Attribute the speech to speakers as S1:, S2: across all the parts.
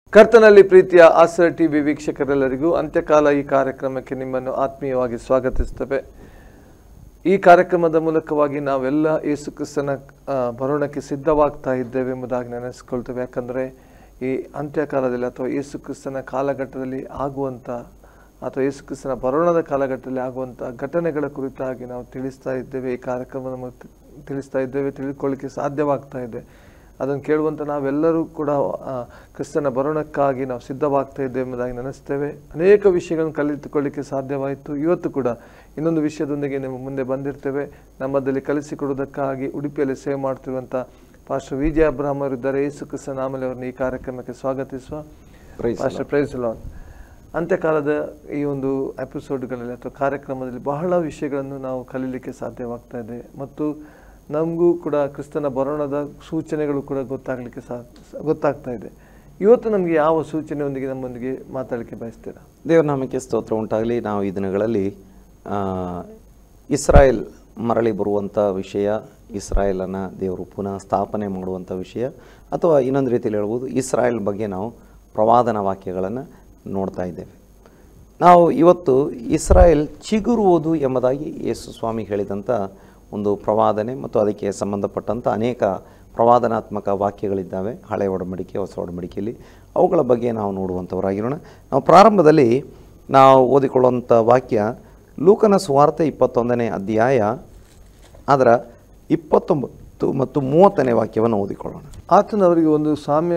S1: ಕರ್ತನಲ್ಲಿ ಪ್ರೀತಿಯ ಆಸರ ಟಿವಿ ವೀಕ್ಷಕರೆಲ್ಲರಿಗೂ ಅಂತ್ಯಕಾಲ ಈ ಕಾರ್ಯಕ್ರಮಕ್ಕೆ ನಿಮ್ಮನ್ನು ಆತ್ಮೀಯವಾಗಿ ಸ್ವಾಗತಿಸುತ್ತೇವೆ. ಈ ಕಾರ್ಯಕ್ರಮದ ಮೂಲಕವಾಗಿ ನಾವೆಲ್ಲ ಯೇಸು ಕ್ರಿಸ್ತನ ಬರೋಣಕ್ಕೆ ಸಿದ್ಧವಾಗ್ತಾ ಇದ್ದೇವೆ ಎಂಬುದಾಗಿ ನೆನೆಸ್ಕೊಳ್ತೇವೆ. ಯಾಕಂದರೆ ಈ ಅಂತ್ಯಕಾಲದಲ್ಲಿ ಅಥವಾ ಯೇಸು ಕ್ರಿಸ್ತನ ಕಾಲಘಟ್ಟದಲ್ಲಿ ಆಗುವಂಥ ಅಥವಾ ಯೇಸು ಕ್ರಿಸ್ತನ ಬರೋಣದ ಕಾಲಘಟ್ಟದಲ್ಲಿ ಆಗುವಂಥ ಘಟನೆಗಳ ಕುರಿತಾಗಿ ನಾವು ತಿಳಿಸ್ತಾ ಇದ್ದೇವೆ. ಈ ಕಾರ್ಯಕ್ರಮದ ತಿಳಿಸ್ತಾ ಇದ್ದೇವೆ, ತಿಳ್ಕೊಳ್ಳಿಕ್ಕೆ ಸಾಧ್ಯವಾಗ್ತಾ ಇದೆ. ಅದನ್ನು ಕೇಳುವಂಥ ನಾವೆಲ್ಲರೂ ಕೂಡ ಕ್ರಿಸ್ತನ ಬರೋಣಕ್ಕಾಗಿ ನಾವು ಸಿದ್ಧವಾಗ್ತಾ ಇದ್ದೇವೆ ಎಂಬುದಾಗಿ ನೆನೆಸ್ತೇವೆ. ಅನೇಕ ವಿಷಯಗಳನ್ನು ಕಲಿತುಕೊಳ್ಳಿಕ್ಕೆ ಸಾಧ್ಯವಾಯಿತು. ಇವತ್ತು ಕೂಡ ಇನ್ನೊಂದು ವಿಷಯದೊಂದಿಗೆ ನಿಮ್ಮ ಮುಂದೆ ಬಂದಿರ್ತೇವೆ. ನಮ್ಮದಲ್ಲಿ ಕಲಿಸಿಕೊಡುವುದಕ್ಕಾಗಿ ಉಡುಪಿಯಲ್ಲಿ ಸೇವೆ ಮಾಡ್ತಿರುವಂಥ ಪಾಸ್ಟರ್ ವಿಜಯ ಅಬ್ರಹಾಮ್ ಅವರಿದ್ದಾರೆ. ಯೇಸು ಕ್ರಿಸ್ತ ನಾಮಲ್ಲಿ ಅವರನ್ನು ಈ ಕಾರ್ಯಕ್ರಮಕ್ಕೆ ಸ್ವಾಗತಿಸುವ. Pastor praise Lord. ಅಂತ್ಯಕಾಲದ ಈ ಒಂದು ಎಪಿಸೋಡ್ಗಳಲ್ಲಿ ಅಥವಾ ಕಾರ್ಯಕ್ರಮದಲ್ಲಿ ಬಹಳ ವಿಷಯಗಳನ್ನು ನಾವು ಕಲೀಲಿಕ್ಕೆ ಸಾಧ್ಯವಾಗ್ತಾ ಇದೆ ಮತ್ತು ನಮಗೂ ಕೂಡ ಕ್ರಿಸ್ತನ ಬರೋಣದ ಸೂಚನೆಗಳು ಕೂಡ ಗೊತ್ತಾಗ್ತಾ ಇದೆ. ಇವತ್ತು ನಮಗೆ ಯಾವ ಸೂಚನೆಯೊಂದಿಗೆ ನಮ್ಮೊಂದಿಗೆ ಮಾತಾಡಲಿಕ್ಕೆ ಬಯಸ್ತೀರಾ?
S2: ದೇವರ ನಾಮಕ್ಕೆ ಸ್ತೋತ್ರ ಉಂಟಾಗಲಿ. ನಾವು ಈ ದಿನಗಳಲ್ಲಿ ಇಸ್ರಾಯೇಲ್ ಮರಳಿ ಬರುವಂಥ ವಿಷಯ, ಇಸ್ರಾಯೇಲನ್ನು ದೇವರು ಪುನಃ ಸ್ಥಾಪನೆ ಮಾಡುವಂಥ ವಿಷಯ, ಅಥವಾ ಇನ್ನೊಂದು ರೀತಿಯಲ್ಲಿ ಹೇಳ್ಬೋದು ಇಸ್ರಾಯೇಲ್ ಬಗ್ಗೆ ನಾವು ಪ್ರವಾದನ ವಾಕ್ಯಗಳನ್ನು ನೋಡ್ತಾ ಇದ್ದೇವೆ. ನಾವು ಇವತ್ತು ಇಸ್ರಾಯೇಲ್ ಚಿಗುರುವುದು ಎಂಬುದಾಗಿ ಯೇಸು ಸ್ವಾಮಿ ಹೇಳಿದಂಥ ಒಂದು ಪ್ರವಾದನೆ ಮತ್ತು ಅದಕ್ಕೆ ಸಂಬಂಧಪಟ್ಟಂಥ ಅನೇಕ ಪ್ರವಾದನಾತ್ಮಕ ವಾಕ್ಯಗಳಿದ್ದಾವೆ ಹಳೆಯ ಒಡಂಬಡಿಕೆ ಹೊಸ ಒಡಂಬಡಿಕೆಯಲ್ಲಿ. ಅವುಗಳ ಬಗ್ಗೆ ನಾವು ನೋಡುವಂಥವರಾಗಿರೋಣ. ನಾವು ಪ್ರಾರಂಭದಲ್ಲಿ ನಾವು ಓದಿಕೊಳ್ಳುವಂಥ ವಾಕ್ಯ ಲೂಕನ ಸುವಾರ್ತೆ 21ನೇ ಅಧ್ಯಾಯ ಅದರ 29 ಮತ್ತು 30ನೇ ವಾಕ್ಯವನ್ನು ಓದಿಕೊಳ್ಳೋಣ.
S1: ಆತನವರಿಗೆ ಒಂದು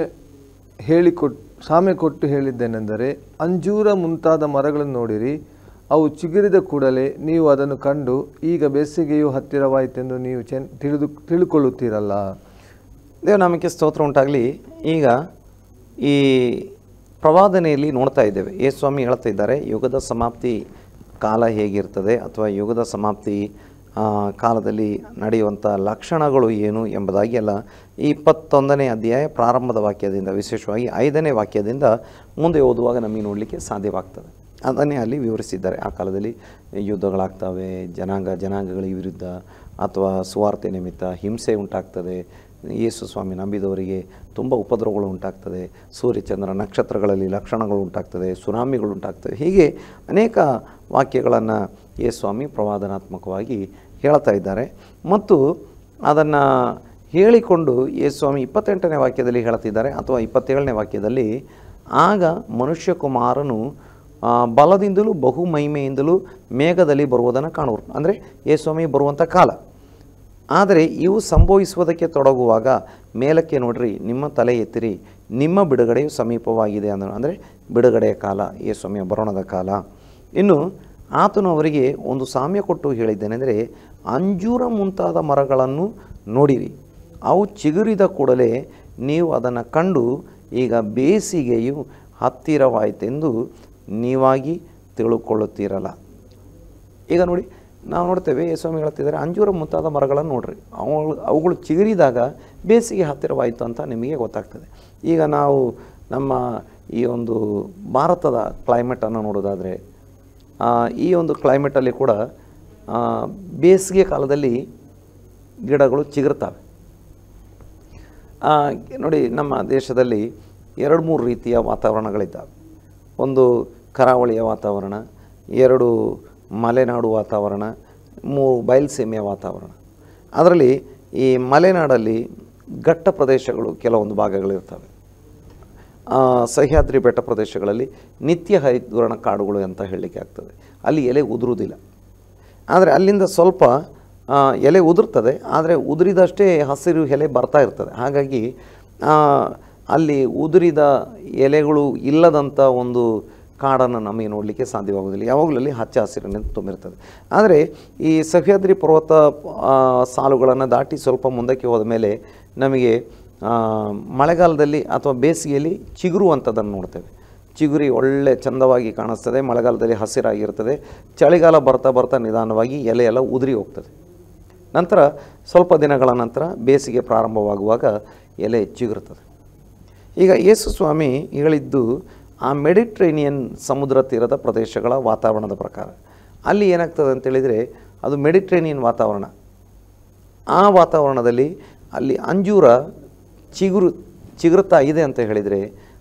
S1: ಸಾಮ್ಯ ಕೊಟ್ಟು ಹೇಳಿದ್ದೇನೆಂದರೆ, ಅಂಜೂರ ಮುಂತಾದ ಮರಗಳನ್ನು ನೋಡಿರಿ, ಅವು ಚಿಗುರಿದ ಕೂಡಲೇ ನೀವು ಅದನ್ನು ಕಂಡು ಈಗ ಬೇಸಿಗೆಯು ಹತ್ತಿರವಾಯಿತೆಂದು ನೀವು ತಿಳ್ಕೊಳ್ಳುತ್ತೀರಲ್ಲ.
S2: ದೇವನಾಮಕ್ಕೆ ಸ್ತೋತ್ರ ಉಂಟಾಗಲಿ. ಈಗ ಈ ಪ್ರವಾದನೆಯಲ್ಲಿ ನೋಡ್ತಾ ಇದ್ದೇವೆ, ಯೇಸುಸ್ವಾಮಿ ಹೇಳ್ತಾ ಇದ್ದಾರೆ ಯುಗದ ಸಮಾಪ್ತಿ ಕಾಲ ಹೇಗಿರ್ತದೆ ಅಥವಾ ಯುಗದ ಸಮಾಪ್ತಿ ಕಾಲದಲ್ಲಿ ನಡೆಯುವಂಥ ಲಕ್ಷಣಗಳು ಏನು ಎಂಬುದಾಗಿ ಎಲ್ಲ ಈ 21ನೇ ಅಧ್ಯಾಯ ಪ್ರಾರಂಭದ ವಾಕ್ಯದಿಂದ, ವಿಶೇಷವಾಗಿ 5ನೇ ವಾಕ್ಯದಿಂದ ಮುಂದೆ ಓದುವಾಗ ನಮಗೆ ನೋಡಲಿಕ್ಕೆ ಸಾಧ್ಯವಾಗ್ತದೆ. ಅದನ್ನೇ ಅಲ್ಲಿ ವಿವರಿಸಿದ್ದಾರೆ. ಆ ಕಾಲದಲ್ಲಿ ಯುದ್ಧಗಳಾಗ್ತವೆ, ಜನಾಂಗಗಳ ವಿರುದ್ಧ ಅಥವಾ ಸುವಾರ್ತೆ ನಿಮಿತ್ತ ಹಿಂಸೆ ಉಂಟಾಗ್ತದೆ, ಯೇಸು ಸ್ವಾಮಿ ನಂಬಿದವರಿಗೆ ತುಂಬ ಉಪದ್ರವಗಳು ಉಂಟಾಗ್ತದೆ, ಸೂರ್ಯಚಂದ್ರ ನಕ್ಷತ್ರಗಳಲ್ಲಿ ಲಕ್ಷಣಗಳು ಉಂಟಾಗ್ತದೆ, ಸುನಾಮಿಗಳು ಉಂಟಾಗ್ತವೆ. ಹೀಗೆ ಅನೇಕ ವಾಕ್ಯಗಳನ್ನು ಯೇಸು ಸ್ವಾಮಿ ಪ್ರವಾದನಾತ್ಮಕವಾಗಿ ಹೇಳ್ತಾ ಇದ್ದಾರೆ. ಮತ್ತು ಅದನ್ನು ಹೇಳಿಕೊಂಡು ಯೇಸು ಸ್ವಾಮಿ 28ನೇ ವಾಕ್ಯದಲ್ಲಿ ಹೇಳ್ತಿದ್ದಾರೆ ಅಥವಾ 27ನೇ ವಾಕ್ಯದಲ್ಲಿ, ಆಗ ಮನುಷ್ಯಕುಮಾರನು ಬಲದಿಂದಲೂ ಬಹು ಮಹಿಮೆಯಿಂದಲೂ ಮೇಘದಲ್ಲಿ ಬರುವುದನ್ನು ಕಾಣುವರು. ಅಂದರೆ ಯೇಸು ಸ್ವಾಮಿ ಬರುವಂಥ ಕಾಲ. ಆದರೆ ಇವು ಸಂಭವಿಸುವುದಕ್ಕೆ ತೊಡಗುವಾಗ ಮೇಲಕ್ಕೆ ನೋಡ್ರಿ, ನಿಮ್ಮ ತಲೆ ಎತ್ತಿರಿ, ನಿಮ್ಮ ಬಿಡುಗಡೆಯು ಸಮೀಪವಾಗಿದೆ ಅಂದರು. ಅಂದರೆ ಬಿಡುಗಡೆಯ ಕಾಲ, ಯೇಸು ಸ್ವಾಮಿಯ ಬರೋಣದ ಕಾಲ. ಇನ್ನು ಆತನು ಅವರಿಗೆ ಒಂದು ಸಾಮ್ಯ ಕೊಟ್ಟು ಹೇಳಿದ್ದೇನೆಂದರೆ, ಅಂಜೂರ ಮುಂತಾದ ಮರಗಳನ್ನು ನೋಡಿರಿ, ಅವು ಚಿಗುರಿದ ಕೂಡಲೇ ನೀವು ಅದನ್ನು ಕಂಡು ಈಗ ಬೇಸಿಗೆಯು ಹತ್ತಿರವಾಯಿತೆಂದು ನೀವಾಗಿ ತಿಳ್ಕೊಳ್ಳುತ್ತೀರಲ್ಲ. ಈಗ ನೋಡಿ, ನಾವು ನೋಡ್ತೇವೆ ಯೇಸು ಸ್ವಾಮಿ ಹೇಳ್ತಿದ್ದಾರೆ ಅಂಜೂರ ಮುಂತಾದ ಮರಗಳನ್ನು ನೋಡ್ರಿ, ಅವುಗಳು ಚಿಗುರಿದಾಗ ಬೇಸಿಗೆ ಹತ್ತಿರವಾಯಿತು ಅಂತ ನಿಮಗೆ ಗೊತ್ತಾಗ್ತದೆ. ಈಗ ನಾವು ನಮ್ಮ ಈ ಒಂದು ಭಾರತದ ಕ್ಲೈಮೇಟನ್ನು ನೋಡೋದಾದರೆ, ಈ ಒಂದು ಕ್ಲೈಮೇಟಲ್ಲಿ ಕೂಡ ಬೇಸಿಗೆ ಕಾಲದಲ್ಲಿ ಗಿಡಗಳು ಚಿಗುರ್ತವೆ. ನೋಡಿ, ನಮ್ಮ ದೇಶದಲ್ಲಿ 2-3 ರೀತಿಯ ವಾತಾವರಣಗಳಿದ್ದಾವೆ. ಒಂದು ಕರಾವಳಿಯ ವಾತಾವರಣ, 2 ಮಲೆನಾಡು ವಾತಾವರಣ, 3 ಬಯಲುಸೀಮೆಯ ವಾತಾವರಣ. ಅದರಲ್ಲಿ ಈ ಮಲೆನಾಡಲ್ಲಿ ಘಟ್ಟ ಪ್ರದೇಶಗಳು ಕೆಲವೊಂದು ಭಾಗಗಳಿರ್ತವೆ. ಸಹ್ಯಾದ್ರಿ ಬೆಟ್ಟ ಪ್ರದೇಶಗಳಲ್ಲಿ ನಿತ್ಯ ಹರಿದ್ವರ್ಣ ಕಾಡುಗಳು ಅಂತ ಹೇಳಲಿಕ್ಕೆ ಆಗ್ತದೆ. ಅಲ್ಲಿ ಎಲೆ ಉದುರುವುದಿಲ್ಲ, ಆದರೆ ಅಲ್ಲಿಂದ ಸ್ವಲ್ಪ ಎಲೆ ಉದುರ್ತದೆ, ಆದರೆ ಉದುರಿದಷ್ಟೇ ಹಸಿರು ಎಲೆ ಬರ್ತಾ ಇರ್ತದೆ. ಹಾಗಾಗಿ ಅಲ್ಲಿ ಉದುರಿದ ಎಲೆಗಳು ಇಲ್ಲದಂಥ ಒಂದು ಕಾಡನ್ನು ನಮಗೆ ನೋಡಲಿಕ್ಕೆ ಸಾಧ್ಯವಾಗೋದಿಲ್ಲ. ಯಾವಾಗಲೂ ಅಲ್ಲಿ ಹಚ್ಚ ಹಸಿರಿನಿಂದ ತುಂಬಿರ್ತದೆ. ಆದರೆ ಈ ಸಹ್ಯಾದ್ರಿ ಪರ್ವತ ಸಾಲುಗಳನ್ನು ದಾಟಿ ಸ್ವಲ್ಪ ಮುಂದಕ್ಕೆ ಹೋದ ಮೇಲೆ ನಮಗೆ ಮಳೆಗಾಲದಲ್ಲಿ ಅಥವಾ ಬೇಸಿಗೆಯಲ್ಲಿ ಚಿಗುರುವಂಥದ್ದನ್ನು ನೋಡ್ತೇವೆ. ಚಿಗುರಿ ಒಳ್ಳೆ ಚಂದವಾಗಿ ಕಾಣಿಸ್ತದೆ, ಮಳೆಗಾಲದಲ್ಲಿ ಹಸಿರಾಗಿರ್ತದೆ. ಚಳಿಗಾಲ ಬರ್ತಾ ಬರ್ತಾ ನಿಧಾನವಾಗಿ ಎಲೆ ಎಲ್ಲ ಉದುರಿ ಹೋಗ್ತದೆ. ನಂತರ ಸ್ವಲ್ಪ ದಿನಗಳ ನಂತರ ಬೇಸಿಗೆ ಪ್ರಾರಂಭವಾಗುವಾಗ ಎಲೆ ಚಿಗುರುತ್ತದೆ. ಈಗ ಯೇಸು ಸ್ವಾಮಿ ಹೇಳಿದ್ದು ಆ ಮೆಡಿಟ್ರೇನಿಯನ್ ಸಮುದ್ರ ತೀರದ ಪ್ರದೇಶಗಳ ವಾತಾವರಣದ ಪ್ರಕಾರ. ಅಲ್ಲಿ ಏನಾಗ್ತದೆ ಅಂತೇಳಿದರೆ, ಅದು ಮೆಡಿಟ್ರೇನಿಯನ್ ವಾತಾವರಣ. ಆ ವಾತಾವರಣದಲ್ಲಿ ಅಲ್ಲಿ ಅಂಜೂರ ಚಿಗುರುತ್ತಾ ಇದೆ ಅಂತ ಹೇಳಿದರೆ,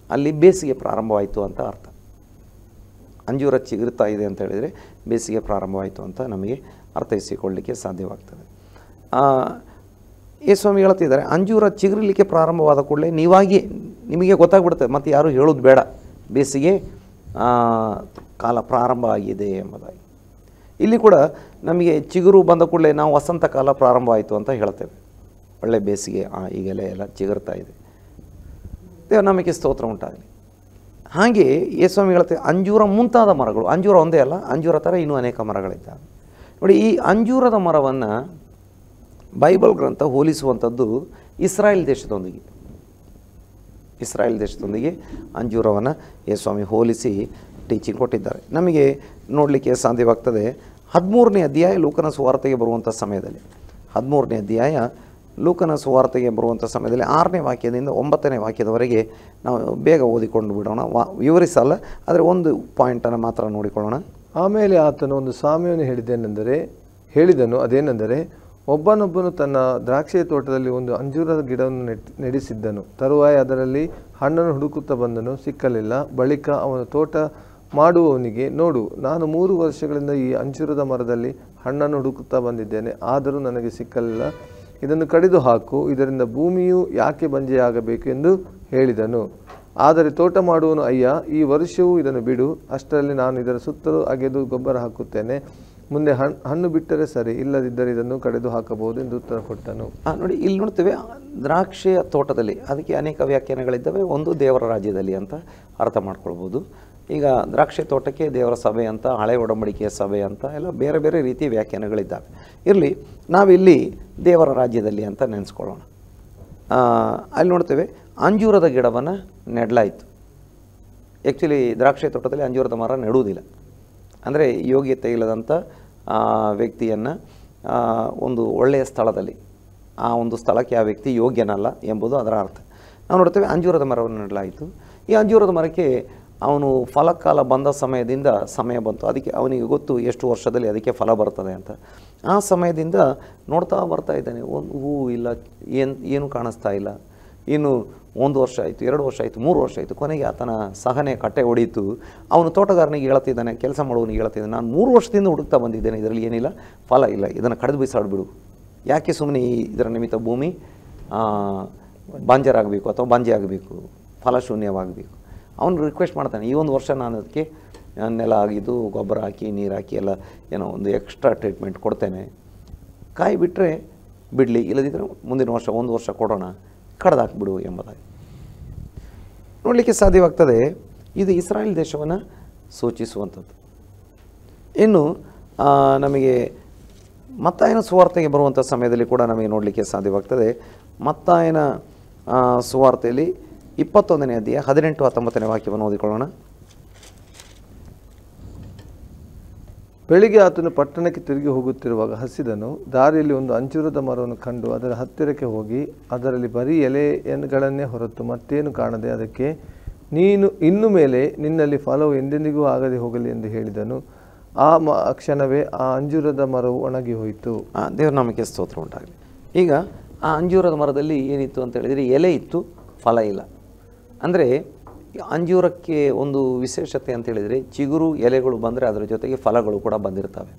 S2: ಅಲ್ಲಿ ಬೇಸಿಗೆ ಪ್ರಾರಂಭವಾಯಿತು ಅಂತ ಅರ್ಥ. ಅಂಜೂರ ಚಿಗುರ್ತಾ ಇದೆ ಅಂತ ಹೇಳಿದರೆ ಬೇಸಿಗೆ ಪ್ರಾರಂಭವಾಯಿತು ಅಂತ ನಮಗೆ ಅರ್ಥೈಸಿಕೊಳ್ಳಲಿಕ್ಕೆ ಸಾಧ್ಯವಾಗ್ತದೆ. ಯೇಸುಸ್ವಾಮಿ ಹೇಳ್ತಿದ್ದಾರೆ, ಅಂಜೂರ ಚಿಗುರಲಿಕ್ಕೆ ಪ್ರಾರಂಭವಾದ ಕೂಡಲೇ ನಿಮಗೆ ಗೊತ್ತಾಗ್ಬಿಡುತ್ತೆ, ಮತ್ತು ಯಾರೂ ಹೇಳೋದು ಬೇಡ, ಬೇಸಿಗೆ ಕಾಲ ಪ್ರಾರಂಭ ಆಗಿದೆ ಎಂಬುದಾಗಿ. ಇಲ್ಲಿ ಕೂಡ ನಮಗೆ ಚಿಗುರು ಬಂದ ಕೂಡಲೇ ನಾವು ವಸಂತ ಕಾಲ ಪ್ರಾರಂಭ ಆಯಿತು ಅಂತ ಹೇಳ್ತೇವೆ. ಒಳ್ಳೆ ಬೇಸಿಗೆ ಈಗೆಲ್ಲ ಎಲ್ಲ ಚಿಗುರ್ತಾ ಇದೆ. ದೇವರ ನಾಮಕ್ಕೆ ಸ್ತೋತ್ರ ಉಂಟಾಗಲಿ. ಹಾಗೆ ಯೇಸುಸ್ವಾಮಿ ಹೇಳ್ತೇವೆ, ಅಂಜೂರ ಮುಂತಾದ ಮರಗಳು, ಅಂಜೂರ ಒಂದೇ ಅಲ್ಲ, ಅಂಜೂರ ಥರ ಇನ್ನೂ ಅನೇಕ ಮರಗಳಿದ್ದಾವೆ. ನೋಡಿ, ಈ ಅಂಜೂರದ ಮರವನ್ನು ಬೈಬಲ್ ಗ್ರಂಥ ಹೋಲಿಸುವಂಥದ್ದು ಇಸ್ರಾಯೇಲ್ ದೇಶದೊಂದಿಗೆ ಅಂಜೂರವನ್ನು ಯೇಸುಸ್ವಾಮಿ ಹೋಲಿಸಿ ಟೀಚಿಂಗ್ ಕೊಟ್ಟಿದ್ದಾರೆ. ನಮಗೆ ನೋಡಲಿಕ್ಕೆ ಸಾಧ್ಯವಾಗ್ತದೆ 13ನೇ ಅಧ್ಯಾಯ ಲೂಕನ ಸುವಾರ್ತೆಗೆ ಬರುವಂಥ ಸಮಯದಲ್ಲಿ, 13ನೇ ಅಧ್ಯಾಯ ಲೂಕನ ಸುವಾರ್ತೆಗೆ ಬರುವಂಥ ಸಮಯದಲ್ಲಿ 6ನೇ ವಾಕ್ಯದಿಂದ 9ನೇ ವಾಕ್ಯದವರೆಗೆ ನಾವು ಬೇಗ ಓದಿಕೊಂಡು ಬಿಡೋಣ. ವಿವರಿಸಲ್ಲ, ಆದರೆ ಒಂದು ಪಾಯಿಂಟನ್ನು ಮಾತ್ರ ನೋಡಿಕೊಳ್ಳೋಣ.
S1: ಆಮೇಲೆ ಆತನು ಒಂದು ಸಾಮ್ಯವನ್ನು ಹೇಳಿದನು, ಅದೇನೆಂದರೆ, ಒಬ್ಬನೊಬ್ಬನು ತನ್ನ ದ್ರಾಕ್ಷಿಯ ತೋಟದಲ್ಲಿ ಒಂದು ಅಂಜೂರದ ಗಿಡವನ್ನು ನೆಡಿಸಿದ್ದನು. ತರುವಾಯ ಅದರಲ್ಲಿ ಹಣ್ಣನ್ನು ಹುಡುಕುತ್ತಾ ಬಂದನು, ಸಿಕ್ಕಲಿಲ್ಲ. ಬಳಿಕ ಅವನು ತೋಟ ಮಾಡುವವನಿಗೆ, ನೋಡು, ನಾನು 3 ವರ್ಷಗಳಿಂದ ಈ ಅಂಜೂರದ ಮರದಲ್ಲಿ ಹಣ್ಣನ್ನು ಹುಡುಕುತ್ತಾ ಬಂದಿದ್ದೇನೆ, ಆದರೂ ನನಗೆ ಸಿಕ್ಕಲಿಲ್ಲ. ಇದನ್ನು ಕಡಿದು ಹಾಕು, ಇದರಿಂದ ಭೂಮಿಯು ಯಾಕೆ ಬಂಜೆಯಾಗಬೇಕು ಎಂದು ಹೇಳಿದನು. ಆದರೆ ತೋಟ ಮಾಡುವನು, ಅಯ್ಯ, ಈ ವರ್ಷವೂ ಇದನ್ನು ಬಿಡು, ಅಷ್ಟರಲ್ಲಿ ನಾನು ಇದರ ಸುತ್ತಲೂ ಅಗೆದು ಗೊಬ್ಬರ ಹಾಕುತ್ತೇನೆ. ಮುಂದೆ ಹಣ್ಣು ಬಿಟ್ಟರೆ ಸರಿ, ಇಲ್ಲದಿದ್ದರೆ ಇದನ್ನು ಕಡಿದು ಹಾಕಬಹುದು ಎಂದು ಉತ್ತರ ಕೊಟ್ಟನು.
S2: ನೋಡಿ, ಇಲ್ಲಿ ನೋಡ್ತೇವೆ, ದ್ರಾಕ್ಷಿಯ ತೋಟದಲ್ಲಿ, ಅದಕ್ಕೆ ಅನೇಕ ವ್ಯಾಖ್ಯಾನಗಳಿದ್ದಾವೆ. ಒಂದು ದೇವರ ರಾಜ್ಯದಲ್ಲಿ ಅಂತ ಅರ್ಥ ಮಾಡ್ಕೊಳ್ಬೋದು. ಈಗ ದ್ರಾಕ್ಷಿ ತೋಟಕ್ಕೆ ದೇವರ ಸಭೆ ಅಂತ, ಹಳೆ ಒಡಂಬಡಿಕೆಯ ಸಭೆ ಅಂತ ಎಲ್ಲ ಬೇರೆ ಬೇರೆ ರೀತಿಯ ವ್ಯಾಖ್ಯಾನಗಳಿದ್ದಾವೆ. ಇರಲಿ, ನಾವಿಲ್ಲಿ ದೇವರ ರಾಜ್ಯದಲ್ಲಿ ಅಂತ ನೆನೆಸ್ಕೊಳ್ಳೋಣ. ಅಲ್ಲಿ ನೋಡ್ತೇವೆ, ಅಂಜೂರದ ಗಿಡವನ್ನು ನೆಡಲಾಯಿತು. ಆ್ಯಕ್ಚುಲಿ ದ್ರಾಕ್ಷಿ ತೋಟದಲ್ಲಿ ಅಂಜೂರದ ಮರ ನೆಡುವುದಿಲ್ಲ. ಅಂದರೆ ಯೋಗ್ಯತೆ ಇಲ್ಲದಂಥ ವ್ಯಕ್ತಿಯನ್ನು ಒಂದು ಒಳ್ಳೆಯ ಸ್ಥಳದಲ್ಲಿ, ಆ ಒಂದು ಸ್ಥಳಕ್ಕೆ ಆ ವ್ಯಕ್ತಿ ಯೋಗ್ಯನಲ್ಲ ಎಂಬುದು ಅದರ ಅರ್ಥ. ನಾವು ನೋಡ್ತೇವೆ, ಅಂಜೂರದ ಮರವನ್ನು ನೆಡಲಾಯಿತು. ಈ ಅಂಜೂರದ ಮರಕ್ಕೆ ಅವನು ಫಲಕಾಲ ಬಂದ ಸಮಯ ಬಂತು. ಅದಕ್ಕೆ ಅವನಿಗೆ ಗೊತ್ತು ಎಷ್ಟು ವರ್ಷದಲ್ಲಿ ಅದಕ್ಕೆ ಫಲ ಬರ್ತದೆ ಅಂತ. ಆ ಸಮಯದಿಂದ ನೋಡ್ತಾ ಬರ್ತಾ ಇದ್ದಾನೆ, ಒಂದು ಹೂವು ಇಲ್ಲ, ಏನು ಕಾಣಿಸ್ತಾ ಇಲ್ಲ. ಇನ್ನು 1 ವರ್ಷ ಆಯಿತು, 2 ವರ್ಷ ಆಯಿತು, 3 ವರ್ಷ ಆಯಿತು. ಕೊನೆಗೆ ಆತನ ಸಹನೆ ಕಟ್ಟೆ ಹೊಡೀತು. ಅವನು ತೋಟಗಾರನಿಗೆ ಹೇಳ್ತಿದ್ದಾನೆ, ಕೆಲಸ ಮಾಡುವವನಿಗೆ ಹೇಳ್ತಿದ್ದಾನೆ, ನಾನು 3 ವರ್ಷದಿಂದ ಹುಡುಕ್ತಾ ಬಂದಿದ್ದೇನೆ, ಇದರಲ್ಲಿ ಏನಿಲ್ಲ, ಫಲ ಇಲ್ಲ, ಇದನ್ನು ಕಡಿದು ಬಿಸಾಡಿಬಿಡು. ಯಾಕೆ ಸುಮ್ಮನೆ ಇದರ ನಿಮಿತ್ತ ಭೂಮಿ ಬಂಜರಾಗಬೇಕು ಅಥವಾ ಬಂಜೆ ಆಗಬೇಕು, ಫಲಶೂನ್ಯವಾಗಬೇಕು. ಅವನು ರಿಕ್ವೆಸ್ಟ್ ಮಾಡ್ತಾನೆ, ಈ 1 ವರ್ಷ ನಾನು ಅದಕ್ಕೆ ನೆಲ ಆಗಿದ್ದು ಗೊಬ್ಬರ ಹಾಕಿ ನೀರು ಹಾಕಿ ಎಲ್ಲ ಏನೋ ಒಂದು ಎಕ್ಸ್ಟ್ರಾ ಟ್ರೀಟ್ಮೆಂಟ್ ಕೊಡ್ತೇನೆ, ಕಾಯಿ ಬಿಟ್ಟರೆ ಬಿಡಲಿ, ಇಲ್ಲದಿದ್ದರೆ ಮುಂದಿನ ವರ್ಷ 1 ವರ್ಷ ಕೊಡೋಣ, ಕಡ್ದಾಕ್ಬಿಡು ಎಂಬುದಾಗಿ ನೋಡಲಿಕ್ಕೆ ಸಾಧ್ಯವಾಗ್ತದೆ. ಇದು ಇಸ್ರಾಯೇಲ್ ದೇಶವನ್ನು ಸೂಚಿಸುವಂಥದ್ದು. ಇನ್ನು ನಮಗೆ ಮತ್ತಾಯನ ಸುವಾರ್ತೆಗೆ ಬರುವಂಥ ಸಮಯದಲ್ಲಿ ಕೂಡ ನಮಗೆ ನೋಡಲಿಕ್ಕೆ ಸಾಧ್ಯವಾಗ್ತದೆ. ಮತ್ತಾಯನ ಸುವಾರ್ತೆಯಲ್ಲಿ 21ನೇ ಅಧ್ಯಾಯ 18-19ನೇ ವಾಕ್ಯವನ್ನು ಓದಿಕೊಳ್ಳೋಣ.
S1: ಬೆಳಿಗ್ಗೆ ಆತನು ಪಟ್ಟಣಕ್ಕೆ ತಿರುಗಿ ಹೋಗುತ್ತಿರುವಾಗ ಹಸಿದನು. ದಾರಿಯಲ್ಲಿ ಒಂದು ಅಂಜೂರದ ಮರವನ್ನು ಕಂಡು ಅದರ ಹತ್ತಿರಕ್ಕೆ ಹೋಗಿ ಅದರಲ್ಲಿ ಬರೀ ಎಲೆಗಳನ್ನೇ ಹೊರತು ಮತ್ತೇನು ಕಾಣದೆ ಅದಕ್ಕೆ, ನೀನು ಇನ್ನು ಮೇಲೆ ನಿನ್ನಲ್ಲಿ ಫಲವು ಎಂದೆಂದಿಗೂ ಆಗದೆ ಹೋಗಲಿ ಎಂದು ಹೇಳಿದನು. ಆ ಕ್ಷಣವೇ ಆ ಅಂಜೂರದ ಮರವು ಒಣಗಿ ಹೋಯಿತು.
S2: ದೇವರ ನಾಮಕ್ಕೆ ಸ್ತೋತ್ರ ಉಂಟಾಗಲಿ. ಈಗ ಆ ಅಂಜೂರದ ಮರದಲ್ಲಿ ಏನಿತ್ತು ಅಂತ ಹೇಳಿದರೆ, ಎಲೆ ಇತ್ತು, ಫಲ ಇಲ್ಲ. ಅಂದರೆ ಅಂಜೂರಕ್ಕೆ ಒಂದು ವಿಶೇಷತೆ ಅಂತ ಹೇಳಿದರೆ, ಚಿಗುರು ಎಲೆಗಳು ಬಂದರೆ ಅದರ ಜೊತೆಗೆ ಫಲಗಳು ಕೂಡ ಬಂದಿರ್ತವೆ.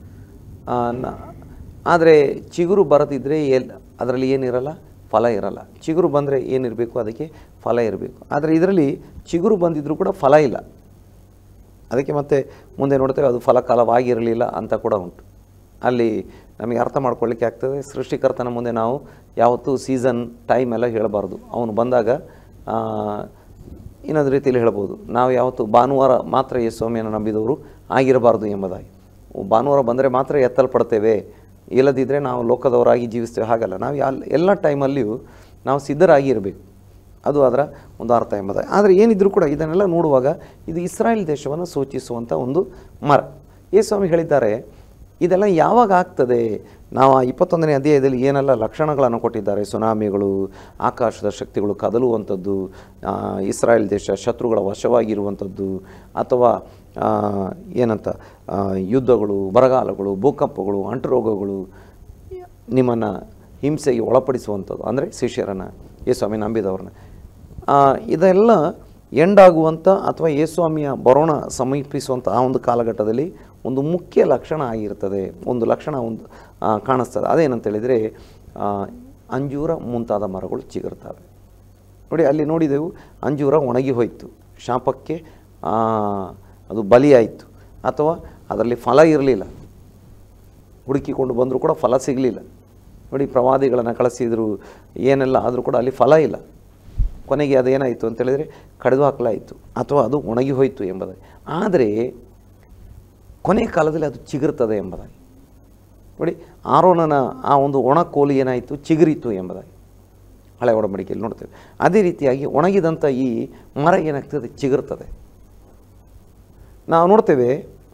S2: ಆದರೆ ಚಿಗುರು ಬರದಿದ್ದರೆ ಅದರಲ್ಲಿ ಏನಿರಲ್ಲ, ಫಲ ಇರಲ್ಲ. ಚಿಗುರು ಬಂದರೆ ಏನಿರಬೇಕು, ಅದಕ್ಕೆ ಫಲ ಇರಬೇಕು. ಆದರೆ ಇದರಲ್ಲಿ ಚಿಗುರು ಬಂದಿದ್ದರೂ ಕೂಡ ಫಲ ಇಲ್ಲ. ಅದಕ್ಕೆ ಮತ್ತೆ ಮುಂದೆ ನೋಡ್ತೇವೆ, ಅದು ಫಲಕಾಲವಾಗಿರಲಿಲ್ಲ ಅಂತ ಕೂಡ ಉಂಟು. ಅಲ್ಲಿ ನಮಗೆ ಅರ್ಥ ಮಾಡ್ಕೊಳ್ಳಿಕ್ಕೆ ಆಗ್ತದೆ, ಸೃಷ್ಟಿಕರ್ತನ ಮುಂದೆ ನಾವು ಯಾವತ್ತೂ ಸೀಸನ್ ಟೈಮ್ ಎಲ್ಲ ಹೇಳಬಾರ್ದು. ಅವನು ಬಂದಾಗ ಇನ್ನೊಂದು ರೀತಿಯಲ್ಲಿ ಹೇಳ್ಬೋದು, ನಾವು ಯಾವತ್ತು ಭಾನುವಾರ ಮಾತ್ರ ಯೇಸುಸ್ವಾಮಿಯನ್ನು ನಂಬಿದವರು ಆಗಿರಬಾರ್ದು ಎಂಬುದಾಗಿ. ಭಾನುವಾರ ಬಂದರೆ ಮಾತ್ರ ಎತ್ತಲ್ಪಡ್ತೇವೆ, ಇಲ್ಲದಿದ್ದರೆ ನಾವು ಲೋಕದವರಾಗಿ ಜೀವಿಸ್ತೇವೆ. ಹಾಗಲ್ಲ, ನಾವು ಎಲ್ಲ ಟೈಮಲ್ಲಿಯೂ ನಾವು ಸಿದ್ಧರಾಗಿ ಇರಬೇಕು. ಅದು ಅದರ ಒಂದು ಅರ್ಥ ಎಂಬುದಾಗಿ. ಆದರೆ ಏನಿದ್ರೂ ಕೂಡ ಇದನ್ನೆಲ್ಲ ನೋಡುವಾಗ ಇದು ಇಸ್ರಾಯೇಲ್ ದೇಶವನ್ನು ಸೂಚಿಸುವಂಥ ಒಂದು ಮರ. ಯೇಸುಸ್ವಾಮಿ ಹೇಳಿದ್ದಾರೆ, ಇದೆಲ್ಲ ಯಾವಾಗ ಆಗ್ತದೆ? ನಾವು 21ನೇ ಅಧ್ಯಾಯದಲ್ಲಿ ಏನೆಲ್ಲ ಲಕ್ಷಣಗಳನ್ನು ಕೊಟ್ಟಿದ್ದಾರೆ, ಸುನಾಮಿಗಳು, ಆಕಾಶದ ಶಕ್ತಿಗಳು ಕದಲುವಂಥದ್ದು, ಇಸ್ರಾಯೇಲ್ ದೇಶ ಶತ್ರುಗಳ ವಶವಾಗಿರುವಂಥದ್ದು, ಅಥವಾ ಏನಂತ ಯುದ್ಧಗಳು, ಬರಗಾಲಗಳು, ಭೂಕಂಪಗಳು, ಅಂಟುರೋಗಗಳು, ನಿಮ್ಮನ್ನು ಹಿಂಸೆಗೆ ಒಳಪಡಿಸುವಂಥದ್ದು, ಅಂದರೆ ಶಿಷ್ಯರನ್ನು, ಯೇಸುಸ್ವಾಮಿ ನಂಬಿದವ್ರನ್ನ. ಇದೆಲ್ಲ ಎಂಡಾಗುವಂಥ ಅಥವಾ ಯೇಸುಸ್ವಾಮಿಯ ಬರೋಣ ಸಮೀಪಿಸುವಂಥ ಆ ಒಂದು ಕಾಲಘಟ್ಟದಲ್ಲಿ ಒಂದು ಮುಖ್ಯ ಲಕ್ಷಣ ಆಗಿರ್ತದೆ, ಒಂದು ಲಕ್ಷಣ ಒಂದು ಕಾಣಿಸ್ತದೆ. ಅದೇನಂತೇಳಿದರೆ ಅಂಜೂರ ಮುಂತಾದ ಮರಗಳು ಚಿಗುರ್ತವೆ. ನೋಡಿ, ಅಲ್ಲಿ ನೋಡಿದೆವು, ಅಂಜೂರ ಒಣಗಿ ಹೋಯಿತು, ಶಾಪಕ್ಕೆ ಅದು ಬಲಿಯಾಯಿತು, ಅಥವಾ ಅದರಲ್ಲಿ ಫಲ ಇರಲಿಲ್ಲ, ಹುಡುಕಿಕೊಂಡು ಬಂದರೂ ಕೂಡ ಫಲ ಸಿಗಲಿಲ್ಲ. ನೋಡಿ, ಪ್ರವಾದಿಗಳನ್ನು ಕಳಿಸಿದ್ರು, ಏನೆಲ್ಲ ಆದರೂ ಕೂಡ ಅಲ್ಲಿ ಫಲ ಇಲ್ಲ. ಕೊನೆಗೆ ಅದೇನಾಯಿತು ಅಂತೇಳಿದರೆ ಕಡಿದು ಹಾಕಲಾಯಿತು ಅಥವಾ ಅದು ಒಣಗಿ ಹೋಯಿತು ಎಂಬುದಾಗಿ. ಆದರೆ ಕೊನೆಯ ಕಾಲದಲ್ಲಿ ಅದು ಚಿಗುರ್ತದೆ ಎಂಬುದಾಗಿ. ನೋಡಿ, ಆರೋನನ ಆ ಒಂದು ಒಣ ಕೋಲು ಏನಾಯಿತು, ಚಿಗುರಿತು ಎಂಬುದಾಗಿ ಹಳೆ ಒಡಂಬಡಿಕೆಯಲ್ಲಿ ನೋಡ್ತೇವೆ. ಅದೇ ರೀತಿಯಾಗಿ ಒಣಗಿದಂಥ ಈ ಮರ ಏನಾಗ್ತದೆ, ಚಿಗುರ್ತದೆ. ನಾವು ನೋಡ್ತೇವೆ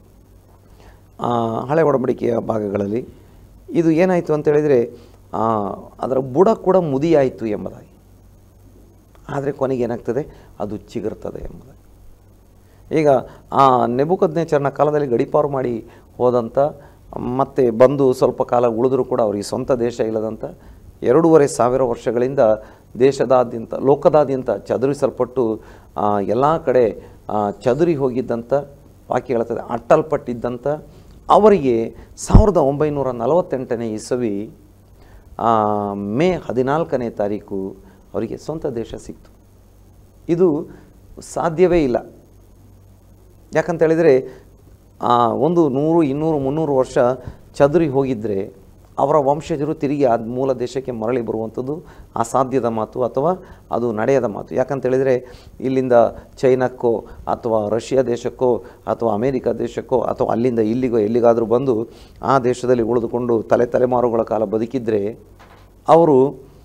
S2: ಹಳೆ ಒಡಂಬಡಿಕೆಯ ಭಾಗಗಳಲ್ಲಿ ಇದು ಏನಾಯಿತು ಅಂತೇಳಿದರೆ ಅದರ ಬುಡ ಕೂಡ ಮುದಿಯಾಯಿತು ಎಂಬುದಾಗಿ. ಆದರೆ ಕೊನೆಗೆ ಏನಾಗ್ತದೆ, ಅದು ಚಿಗುರ್ತದೆ ಎಂಬುದಾಗಿ. ಈಗ ಆ ನೆಬೂಕದ್ನೆಚ್ಚರನ ಕಾಲದಲ್ಲಿ ಗಡೀಪಾರು ಮಾಡಿ ಹೋದಂಥ, ಮತ್ತೆ ಬಂದು ಸ್ವಲ್ಪ ಕಾಲ ಉಳಿದರೂ ಕೂಡ ಅವರಿಗೆ ಸ್ವಂತ ದೇಶ ಇಲ್ಲದಂಥ 2500 ವರ್ಷಗಳಿಂದ ದೇಶದಾದ್ಯಂತ, ಲೋಕದಾದ್ಯಂತ ಚದುರಿಸಲ್ಪಟ್ಟು ಎಲ್ಲ ಕಡೆ ಚದುರಿ ಹೋಗಿದ್ದಂಥ, ವಾಕ್ಯ ಹೇಳ್ತದೆ ಅಟ್ಟಲ್ಪಟ್ಟಿದ್ದಂಥ ಅವರಿಗೆ 1948ನೇ ಇಸವಿ ಮೇ 14ನೇ ತಾರೀಕು ಅವರಿಗೆ ಸ್ವಂತ ದೇಶ ಸಿಕ್ತು. ಇದು ಸಾಧ್ಯವೇ ಇಲ್ಲ. ಯಾಕಂತೇಳಿದರೆ 100, 200, 300 ವರ್ಷ ಚದುರಿ ಹೋಗಿದ್ದರೆ ಅವರ ವಂಶಜರು ತಿರುಗಿ ಆ ಮೂಲ ದೇಶಕ್ಕೆ ಮರಳಿ ಬರುವಂಥದ್ದು ಅಸಾಧ್ಯದ ಮಾತು, ಅಥವಾ ಅದು ನಡೆಯದ ಮಾತು. ಯಾಕಂತೇಳಿದರೆ ಇಲ್ಲಿಂದ ಚೈನಾಕ್ಕೋ ಅಥವಾ ರಷ್ಯಾ ದೇಶಕ್ಕೋ ಅಥವಾ ಅಮೇರಿಕಾ ದೇಶಕ್ಕೋ ಅಥವಾ ಅಲ್ಲಿಂದ ಇಲ್ಲಿಗೋ ಎಲ್ಲಿಗಾದರೂ ಬಂದು ಆ ದೇಶದಲ್ಲಿ ಉಳಿದುಕೊಂಡು ತಲೆಮಾರುಗಳ ಕಾಲ ಬದುಕಿದರೆ ಅವರು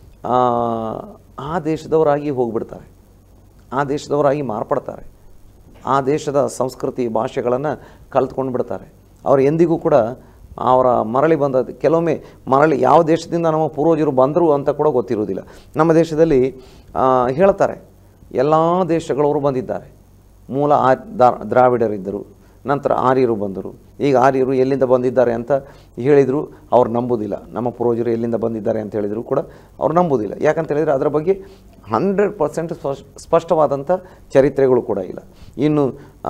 S2: ಆ ದೇಶದವರಾಗಿ ಹೋಗಿಬಿಡ್ತಾರೆ, ಆ ದೇಶದವರಾಗಿ ಮಾರ್ಪಡ್ತಾರೆ, ಆ ದೇಶದ ಸಂಸ್ಕೃತಿ ಭಾಷೆಗಳನ್ನು ಕಲ್ತ್ಕೊಂಡು ಬಿಡ್ತಾರೆ. ಅವರು ಎಂದಿಗೂ ಕೂಡ ಅವರ ಮರಳಿ ಬಂದ, ಕೆಲವೊಮ್ಮೆ ಮರಳಿ ಯಾವ ದೇಶದಿಂದ ನಮ್ಮ ಪೂರ್ವಜರು ಬಂದರು ಅಂತ ಕೂಡ ಗೊತ್ತಿರುವುದಿಲ್ಲ. ನಮ್ಮ ದೇಶದಲ್ಲಿ ಹೇಳ್ತಾರೆ ಎಲ್ಲ ದೇಶಗಳವರು ಬಂದಿದ್ದಾರೆ. ಮೂಲ ದ್ರಾವಿಡರಿದ್ದರು, ನಂತರ ಆರ್ಯರು ಬಂದರು. ಈಗ ಆರ್ಯರು ಎಲ್ಲಿಂದ ಬಂದಿದ್ದಾರೆ ಅಂತ ಹೇಳಿದರು, ಅವ್ರು ನಂಬುವುದಿಲ್ಲ. ನಮ್ಮ ಪೂರ್ವಜರು ಎಲ್ಲಿಂದ ಬಂದಿದ್ದಾರೆ ಅಂತ ಹೇಳಿದರು ಕೂಡ ಅವ್ರು ನಂಬುವುದಿಲ್ಲ. ಯಾಕಂತ ಹೇಳಿದರೆ ಅದರ ಬಗ್ಗೆ 100% ಸ್ಪಷ್ಟವಾದಂಥ ಚರಿತ್ರೆಗಳು ಕೂಡ ಇಲ್ಲ. ಇನ್ನು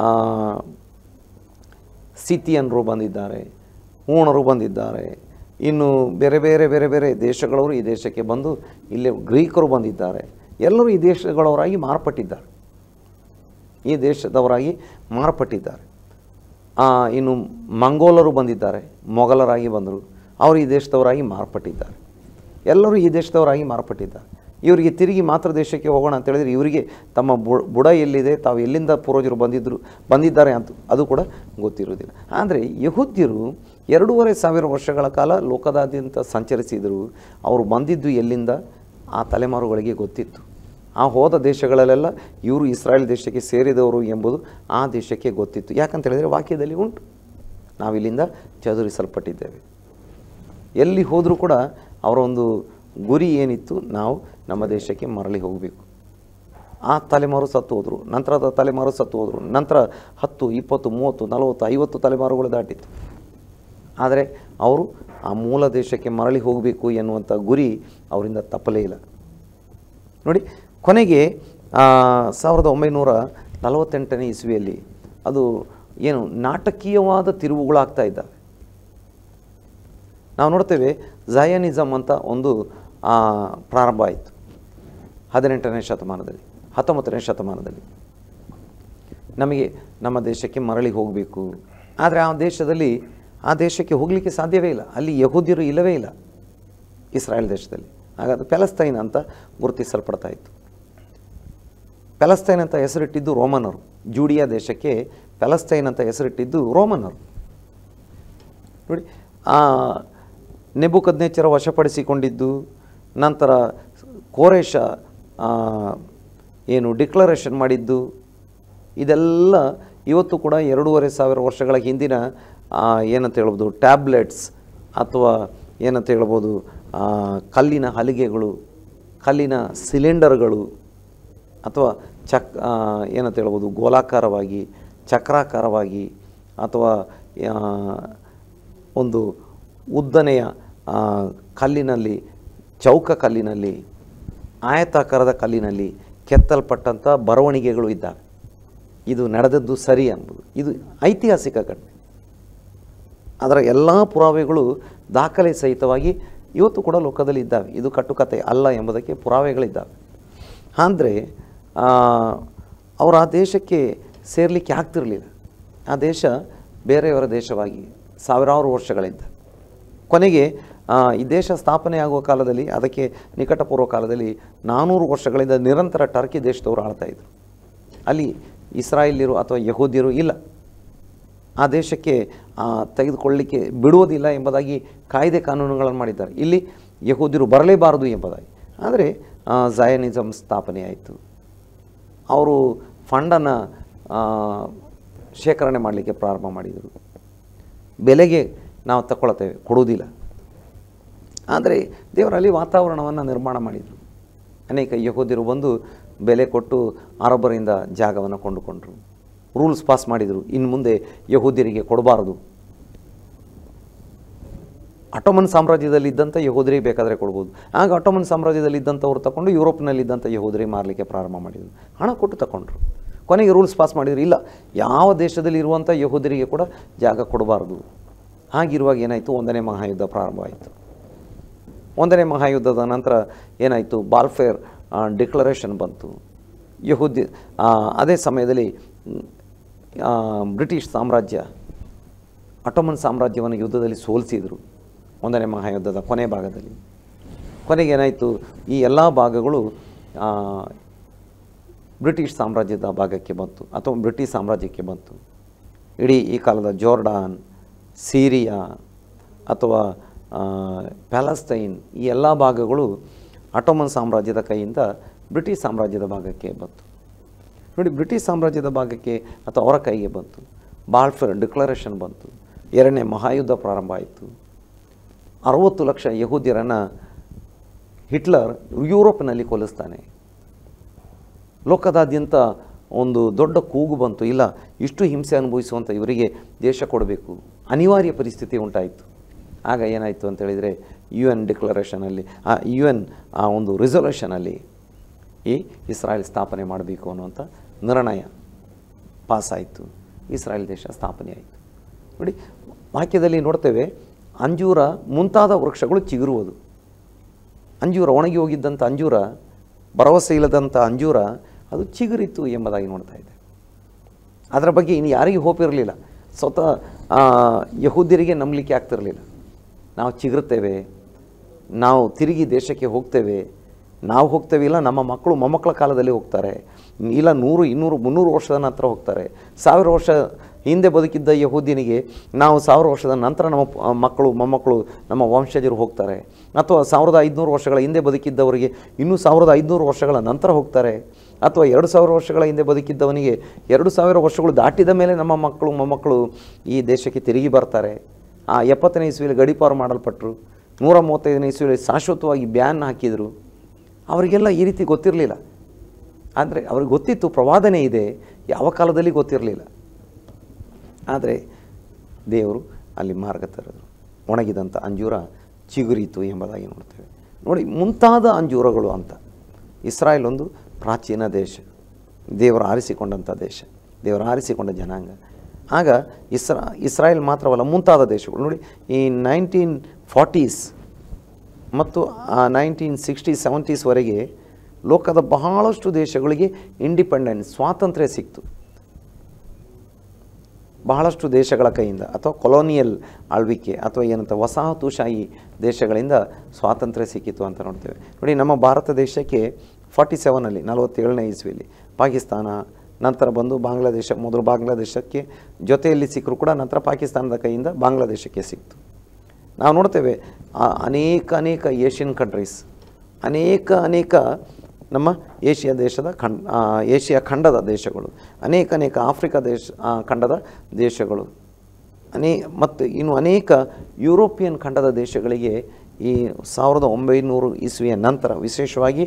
S2: ಸಿಥಿಯನ್ರು ಬಂದಿದ್ದಾರೆ, ಹೂಣರು ಬಂದಿದ್ದಾರೆ, ಇನ್ನು ಬೇರೆ ಬೇರೆ ದೇಶಗಳವರು ಈ ದೇಶಕ್ಕೆ ಬಂದು ಇಲ್ಲಿ ಗ್ರೀಕರು ಬಂದಿದ್ದಾರೆ. ಎಲ್ಲರೂ ಈ ದೇಶಗಳವರಾಗಿ ಮಾರ್ಪಟ್ಟಿದ್ದಾರೆ, ಈ ದೇಶದವರಾಗಿ ಮಾರ್ಪಟ್ಟಿದ್ದಾರೆ. ಇನ್ನು ಮಂಗೋಲರು ಬಂದಿದ್ದಾರೆ, ಮೊಘಲರಾಗಿ ಬಂದರು, ಅವರು ಈ ದೇಶದವರಾಗಿ ಮಾರ್ಪಟ್ಟಿದ್ದಾರೆ. ಎಲ್ಲರೂ ಈ ದೇಶದವರಾಗಿ ಮಾರ್ಪಟ್ಟಿದ್ದಾರೆ. ಇವರಿಗೆ ತಿರುಗಿ ಮಾತೃ ದೇಶಕ್ಕೆ ಹೋಗೋಣ ಅಂತ ಹೇಳಿದರೆ ಇವರಿಗೆ ತಮ್ಮ ಬುಡ ಎಲ್ಲಿದೆ, ತಾವು ಎಲ್ಲಿಂದ ಪೂರ್ವಜರು ಬಂದಿದ್ದಾರೆ ಅಂತ ಅದು ಕೂಡ ಗೊತ್ತಿರುವುದಿಲ್ಲ. ಆದರೆ ಯಹೂದ್ಯರು 2500 ವರ್ಷಗಳ ಕಾಲ ಲೋಕದಾದ್ಯಂತ ಸಂಚರಿಸಿದರು. ಅವರು ಬಂದಿದ್ದು ಎಲ್ಲಿಂದ ಆ ತಲೆಮಾರುಗಳಿಗೆ ಗೊತ್ತಿತ್ತು. ಆ ಹೋದ ದೇಶಗಳಲ್ಲೆಲ್ಲ ಇವರು ಇಸ್ರಾಯೇಲ್ ದೇಶಕ್ಕೆ ಸೇರಿದವರು ಎಂಬುದು ಆ ದೇಶಕ್ಕೆ ಗೊತ್ತಿತ್ತು. ಯಾಕಂತ ಹೇಳಿದರೆ ವಾಕ್ಯದಲ್ಲಿ ಉಂಟು, ನಾವಿಲ್ಲಿಂದ ಚದುರಿಸಲ್ಪಟ್ಟಿದ್ದೇವೆ. ಎಲ್ಲಿ ಹೋದರೂ ಕೂಡ ಅವರ ಒಂದು ಗುರಿ ಏನಿತ್ತು, ನಾವು ನಮ್ಮ ದೇಶಕ್ಕೆ ಮರಳಿ ಹೋಗಬೇಕು. ಆ ತಲೆಮಾರು ಸತ್ತು ಹೋದರು, ನಂತರದ ತಲೆಮಾರು ಸತ್ತು ಹೋದರು, ನಂತರ 10, 20, 30, 40, 50 ತಲೆಮಾರುಗಳು ದಾಟಿತ್ತು. ಆದರೆ ಅವರು ಆ ಮೂಲ ದೇಶಕ್ಕೆ ಮರಳಿ ಹೋಗಬೇಕು ಎನ್ನುವಂಥ ಗುರಿ ಅವರಿಂದ ತಪ್ಪಲೇ ಇಲ್ಲ. ನೋಡಿ, ಕೊನೆಗೆ 1948ನೇ ಇಸ್ವಿಯಲ್ಲಿ ಅದು ಏನು ನಾಟಕೀಯವಾದ ತಿರುವುಗಳಾಗ್ತಾ ಇದ್ದಾವೆ. ನಾವು ನೋಡ್ತೇವೆ ಝಯಾನಿಸಮ್ ಅಂತ ಒಂದು ಪ್ರಾರಂಭ ಆಯಿತು 18ನೇ ಶತಮಾನದಲ್ಲಿ, 19ನೇ ಶತಮಾನದಲ್ಲಿ. ನಮಗೆ ನಮ್ಮ ದೇಶಕ್ಕೆ ಮರಳಿ ಹೋಗಬೇಕು. ಆದರೆ ಆ ದೇಶಕ್ಕೆ ಹೋಗಲಿಕ್ಕೆ ಸಾಧ್ಯವೇ ಇಲ್ಲ. ಅಲ್ಲಿ ಯಹೂದ್ಯರು ಇಲ್ಲವೇ ಇಲ್ಲ ಇಸ್ರಾಯೇಲ್ ದೇಶದಲ್ಲಿ. ಹಾಗಾದರೆ ಪ್ಯಾಲೆಸ್ತೈನ್ ಅಂತ ಗುರುತಿಸಲ್ಪಡ್ತಾ ಇತ್ತು. ಪ್ಯಾಲೆಸ್ತೈನ್ ಅಂತ ಹೆಸರಿಟ್ಟಿದ್ದು ರೋಮನರು. ಜೂಡಿಯಾ ದೇಶಕ್ಕೆ ಪ್ಯಾಲೆಸ್ತೈನ್ ಅಂತ ಹೆಸರಿಟ್ಟಿದ್ದು ರೋಮನರು. ನೋಡಿ, ನೆಬೂಕದ್ನೆಚ್ಚರ ವಶಪಡಿಸಿಕೊಂಡಿದ್ದು, ನಂತರ ಕೋರೇಶ ಏನು ಡಿಕ್ಲರೇಷನ್ ಮಾಡಿದ್ದು, ಇದೆಲ್ಲ ಇವತ್ತು ಕೂಡ 2500 ವರ್ಷಗಳ ಹಿಂದಿನ ಏನಂತ ಹೇಳ್ಬೋದು ಟ್ಯಾಬ್ಲೆಟ್ಸ್ ಅಥವಾ ಏನಂತ ಹೇಳ್ಬೋದು ಕಲ್ಲಿನ ಹಲಿಗೆಗಳು, ಕಲ್ಲಿನ ಸಿಲಿಂಡರ್ಗಳು, ಅಥವಾ ಏನಂತ ಹೇಳ್ಬೋದು ಗೋಲಾಕಾರವಾಗಿ, ಚಕ್ರಾಕಾರವಾಗಿ, ಅಥವಾ ಒಂದು ಉದ್ದನೆಯ ಕಲ್ಲಿನಲ್ಲಿ, ಚೌಕ ಕಲ್ಲಿನಲ್ಲಿ, ಆಯತಾಕಾರದ ಕಲ್ಲಿನಲ್ಲಿ ಕೆತ್ತಲ್ಪಟ್ಟಂಥ ಬರವಣಿಗೆಗಳು ಇದ್ದಾವೆ. ಇದು ನಡೆದದ್ದು ಸರಿ ಎಂಬುದು ಇದು ಐತಿಹಾಸಿಕ ಘಟನೆ. ಅದರ ಎಲ್ಲ ಪುರಾವೆಗಳು ದಾಖಲೆ ಸಹಿತವಾಗಿ ಇವತ್ತು ಕೂಡ ಲೋಕದಲ್ಲಿ ಇದ್ದಾವೆ. ಇದು ಕಟ್ಟುಕತೆ ಅಲ್ಲ ಎಂಬುದಕ್ಕೆ ಪುರಾವೆಗಳಿದ್ದಾವೆ. ಅಂದರೆ ಅವರು ಆ ದೇಶಕ್ಕೆ ಸೇರಲಿಕ್ಕೆ ಆಗ್ತಿರಲಿಲ್ಲ. ಆ ದೇಶ ಬೇರೆಯವರ ದೇಶವಾಗಿ ಸಾವಿರಾರು ವರ್ಷಗಳಿಂದ ಕೊನೆಗೆ ಈ ದೇಶ ಸ್ಥಾಪನೆ ಆಗುವ ಕಾಲದಲ್ಲಿ, ಅದಕ್ಕೆ ನಿಕಟಪೂರ್ವ ಕಾಲದಲ್ಲಿ 400 ವರ್ಷಗಳಿಂದ ನಿರಂತರ ಟರ್ಕಿ ದೇಶದವರು ಆಳ್ತಾಯಿದ್ರು. ಅಲ್ಲಿ ಇಸ್ರಾಯೇಲ್ಯರು ಅಥವಾ ಯಹೂದ್ಯರು ಇಲ್ಲ. ಆ ದೇಶಕ್ಕೆ ತೆಗೆದುಕೊಳ್ಳಲಿಕ್ಕೆ ಬಿಡುವುದಿಲ್ಲ ಎಂಬುದಾಗಿ ಕಾಯ್ದೆ ಕಾನೂನುಗಳನ್ನು ಮಾಡಿದ್ದಾರೆ. ಇಲ್ಲಿ ಯಹೂದ್ಯರು ಬರಲೇಬಾರದು ಎಂಬುದಾಗಿ. ಆದರೆ ಝಯನಿಸಮ್ ಸ್ಥಾಪನೆ ಆಯಿತು. ಅವರು ಫಂಡನ್ನು ಶೇಖರಣೆ ಮಾಡಲಿಕ್ಕೆ ಪ್ರಾರಂಭ ಮಾಡಿದರು. ಬೆಲೆಗೆ ನಾವು ತಗೊಳ್ತೇವೆ, ಕೊಡುವುದಿಲ್ಲ. ಆದರೆ ದೇವರಲ್ಲಿ ವಾತಾವರಣವನ್ನು ನಿರ್ಮಾಣ ಮಾಡಿದರು. ಅನೇಕ ಯಹೂದ್ಯರು ಬಂದು ಬೆಲೆ ಕೊಟ್ಟು ಅರಬ್ಬರಿಂದ ಜಾಗವನ್ನು ಕೊಂಡುಕೊಂಡರು. ರೂಲ್ಸ್ ಪಾಸ್ ಮಾಡಿದರು, ಇನ್ನು ಮುಂದೆ ಯಹೂದ್ಯರಿಗೆ ಕೊಡಬಾರದು. ಅಟೋಮನ್ ಸಾಮ್ರಾಜ್ಯದಲ್ಲಿದ್ದಂಥ ಯಹೂದರಿಗೆ ಬೇಕಾದರೆ ಕೊಡ್ಬೋದು. ಆಗ ಅಟೋಮನ್ ಸಾಮ್ರಾಜ್ಯದಲ್ಲಿದ್ದಂಥವ್ರು ತಗೊಂಡು ಯುರೋಪ್ನಲ್ಲಿದ್ದಂಥ ಯಹೂದರಿಗೆ ಮಾರಲಿಕ್ಕೆ ಪ್ರಾರಂಭ ಮಾಡಿದರು. ಹಣ ಕೊಟ್ಟು ತಗೊಂಡ್ರು. ಕೊನೆಗೆ ರೂಲ್ಸ್ ಪಾಸ್ ಮಾಡಿದರು, ಇಲ್ಲ ಯಾವ ದೇಶದಲ್ಲಿ ಇರುವಂಥ ಯಹೂದರಿಗೆ ಕೂಡ ಜಾಗ ಕೊಡಬಾರ್ದು. ಹಾಗಿರುವಾಗ ಏನಾಯಿತು, 1ನೇ ಮಹಾಯುದ್ಧ ಪ್ರಾರಂಭ ಆಯಿತು. 1ನೇ ಮಹಾಯುದ್ಧದ ನಂತರ ಏನಾಯಿತು, ಬಾಲ್ಫೇರ್ ಡಿಕ್ಲರೇಷನ್ ಬಂತು. ಯಹೂದ್ಯ ಅದೇ ಸಮಯದಲ್ಲಿ ಬ್ರಿಟಿಷ್ ಸಾಮ್ರಾಜ್ಯ ಅಟೋಮನ್ ಸಾಮ್ರಾಜ್ಯವನ್ನು ಯುದ್ಧದಲ್ಲಿ ಸೋಲಿಸಿದರು 1ನೇ ಮಹಾಯುದ್ಧದ ಕೊನೆ ಭಾಗದಲ್ಲಿ. ಕೊನೆಗೆ ಏನಾಯಿತು, ಈ ಎಲ್ಲ ಭಾಗಗಳು ಬ್ರಿಟಿಷ್ ಸಾಮ್ರಾಜ್ಯದ ಭಾಗಕ್ಕೆ ಬಂತು ಅಥವಾ ಬ್ರಿಟಿಷ್ ಸಾಮ್ರಾಜ್ಯಕ್ಕೆ ಬಂತು. ಇಡೀ ಈ ಕಾಲದ ಜೋರ್ಡಾನ್, ಸಿರಿಯಾ ಅಥವಾ ಪ್ಯಾಲೆಸ್ತೈನ್ ಈ ಎಲ್ಲ ಭಾಗಗಳು ಅಟೋಮನ್ ಸಾಮ್ರಾಜ್ಯದ ಕೈಯಿಂದ ಬ್ರಿಟಿಷ್ ಸಾಮ್ರಾಜ್ಯದ ಭಾಗಕ್ಕೆ ಬಂತು. ನೋಡಿ, ಬ್ರಿಟಿಷ್ ಸಾಮ್ರಾಜ್ಯದ ಭಾಗಕ್ಕೆ ಅಥವಾ ಅವರ ಕೈಗೆ ಬಂತು. ಬಾಲ್ಫೇರ್ ಡಿಕ್ಲರೇಷನ್ ಬಂತು. 2ನೇ ಮಹಾಯುದ್ಧ ಪ್ರಾರಂಭ ಆಯಿತು. 60 ಲಕ್ಷ ಯಹೂದ್ಯರನ್ನು ಹಿಟ್ಲರ್ ಯುರೋಪ್ನಲ್ಲಿ ಕೊಲ್ಲಿಸ್ತಾನೆ. ಲೋಕದಾದ್ಯಂತ ಒಂದು ದೊಡ್ಡ ಕೂಗು ಬಂತು, ಇಲ್ಲ ಇಷ್ಟು ಹಿಂಸೆ ಅನುಭವಿಸುವಂಥ ಇವರಿಗೆ ದೇಶ ಕೊಡಬೇಕು. ಅನಿವಾರ್ಯ ಪರಿಸ್ಥಿತಿ ಉಂಟಾಯಿತು. ಆಗ ಏನಾಯಿತು ಅಂತೇಳಿದರೆ, UN ಡಿಕ್ಲರೇಷನಲ್ಲಿ UN ಒಂದು ರಿಸೊಲ್ಯೂಷನಲ್ಲಿ ಈ ಇಸ್ರಾಯೇಲ್ ಸ್ಥಾಪನೆ ಮಾಡಬೇಕು ಅನ್ನುವಂಥ ನಿರ್ಣಯ ಪಾಸಾಯಿತು. ಇಸ್ರಾಯೇಲ್ ದೇಶ ಸ್ಥಾಪನೆ ಆಯಿತು. ನೋಡಿ, ವಾಕ್ಯದಲ್ಲಿ ನೋಡ್ತೇವೆ, ಅಂಜೂರ ಮುಂತಾದ ವೃಕ್ಷಗಳು ಚಿಗುರುವುದು. ಅಂಜೂರ, ಒಣಗಿ ಹೋಗಿದ್ದಂಥ ಅಂಜೂರ, ಭರವಸೆ ಇಲ್ಲದಂಥ ಅಂಜೂರ ಅದು ಚಿಗುರಿತು ಎಂಬುದಾಗಿ ನೋಡ್ತಾ ಇದೆ. ಅದರ ಬಗ್ಗೆ ಇನ್ನು ಯಾರಿಗೂ ಹೋಪ್ ಇರಲಿಲ್ಲ. ಸ್ವತಃ ಯಹೂದ್ಯರಿಗೆ ನಂಬಲಿಕ್ಕೆ ಆಗ್ತಿರಲಿಲ್ಲ. ನಾವು ಚಿಗುರುತ್ತೇವೆ, ನಾವು ತಿರುಗಿ ದೇಶಕ್ಕೆ ಹೋಗ್ತೇವೆ, ನಾವು ಹೋಗ್ತೇವೆ, ಇಲ್ಲ ನಮ್ಮ ಮಕ್ಕಳು ಮೊಮ್ಮಕ್ಕಳ ಕಾಲದಲ್ಲಿ ಹೋಗ್ತಾರೆ, ಇಲ್ಲ 100, 200, 300 ವರ್ಷದ ನಂತರ ಹೋಗ್ತಾರೆ. 1000 ವರ್ಷ ಹಿಂದೆ ಬದುಕಿದ್ದ ಯಹೂದ್ಯನಿಗೆ ನಾವು 1000 ವರ್ಷದ ನಂತರ ನಮ್ಮ ಮಕ್ಕಳು ಮೊಮ್ಮಕ್ಕಳು ನಮ್ಮ ವಂಶಜರು ಹೋಗ್ತಾರೆ. ಅಥವಾ 1500 ವರ್ಷಗಳ ಹಿಂದೆ ಬದುಕಿದ್ದವರಿಗೆ ಇನ್ನೂ 1500 ವರ್ಷಗಳ ನಂತರ ಹೋಗ್ತಾರೆ. ಅಥವಾ 2000 ವರ್ಷಗಳ ಹಿಂದೆ ಬದುಕಿದ್ದವನಿಗೆ 2000 ವರ್ಷಗಳು ದಾಟಿದ ಮೇಲೆ ನಮ್ಮ ಮಕ್ಕಳು ಮೊಮ್ಮಕ್ಕಳು ಈ ದೇಶಕ್ಕೆ ತಿರುಗಿ ಬರ್ತಾರೆ. 70ನೇ ಇಸ್ವಿಯಲ್ಲಿ ಗಡೀಪಾರು ಮಾಡಲ್ಪಟ್ಟರು. 135ನೇ ಇಸ್ವಿಯಲ್ಲಿ ಶಾಶ್ವತವಾಗಿ ಬ್ಯಾನ್ ಹಾಕಿದರು. ಅವರಿಗೆಲ್ಲ ಈ ರೀತಿ ಗೊತ್ತಿರಲಿಲ್ಲ. ಆದರೆ ಅವ್ರಿಗೆ ಗೊತ್ತಿತ್ತು ಪ್ರವಾದನೆ ಇದೆ, ಯಾವ ಕಾಲದಲ್ಲಿ ಗೊತ್ತಿರಲಿಲ್ಲ. ಆದರೆ ದೇವರು ಅಲ್ಲಿ ಮಾರ್ಗ ತೆರೆದರು. ಒಣಗಿದಂಥ ಅಂಜೂರ ಚಿಗುರಿತು ಎಂಬುದಾಗಿ ನೋಡ್ತೇವೆ. ನೋಡಿ, ಮುಂತಾದ ಅಂಜೂರಗಳು ಅಂತ. ಇಸ್ರಾಯೇಲ್ ಒಂದು ಪ್ರಾಚೀನ ದೇಶ, ದೇವರು ಆರಿಸಿಕೊಂಡಂಥ ದೇಶ, ದೇವರು ಆರಿಸಿಕೊಂಡ ಜನಾಂಗ. ಆಗ ಇಸ್ರಾಯೇಲ್ ಮಾತ್ರವಲ್ಲ, ಮುಂತಾದ ದೇಶಗಳು ನೋಡಿ, ಈ 1940s ಮತ್ತು 1960s 70s ವರೆಗೆ ಲೋಕದ ಬಹಳಷ್ಟು ದೇಶಗಳಿಗೆ ಇಂಡಿಪೆಂಡೆನ್ಸ್, ಸ್ವಾತಂತ್ರ್ಯ ಸಿಕ್ತು. ಬಹಳಷ್ಟು ದೇಶಗಳ ಕೈಯಿಂದ ಅಥವಾ ಕೊಲೋನಿಯಲ್ ಆಳ್ವಿಕೆ ಅಥವಾ ಏನಂತ ವಸಾಹತುಶಾಹಿ ದೇಶಗಳಿಂದ ಸ್ವಾತಂತ್ರ್ಯ ಸಿಕ್ಕಿತು ಅಂತ ನೋಡ್ತೇವೆ. ನೋಡಿ, ನಮ್ಮ ಭಾರತ ದೇಶಕ್ಕೆ 47ರಲ್ಲಿ 47ನೇ ಇಸ್ವಿಯಲ್ಲಿ ಪಾಕಿಸ್ತಾನ, ನಂತರ ಬಂದು ಬಾಂಗ್ಲಾದೇಶ, ಮೊದಲು ಬಾಂಗ್ಲಾದೇಶಕ್ಕೆ ಜೊತೆಯಲ್ಲಿ ಸಿಕ್ಕರು ಕೂಡ ನಂತರ ಪಾಕಿಸ್ತಾನದ ಕೈಯಿಂದ ಬಾಂಗ್ಲಾದೇಶಕ್ಕೆ ಸಿಕ್ತು. ನಾವು ನೋಡ್ತೇವೆ ಅನೇಕ ಏಷ್ಯನ್ ಕಂಟ್ರೀಸ್, ಅನೇಕ ನಮ್ಮ ಏಷ್ಯಾ ದೇಶದ ಏಷ್ಯಾ ಖಂಡದ ದೇಶಗಳು, ಅನೇಕ ಆಫ್ರಿಕಾ ಖಂಡದ ದೇಶಗಳು, ಮತ್ತು ಇನ್ನು ಅನೇಕ ಯುರೋಪಿಯನ್ ಖಂಡದ ದೇಶಗಳಿಗೆ ಈ 1900 ಇಸ್ವಿಯ ನಂತರ, ವಿಶೇಷವಾಗಿ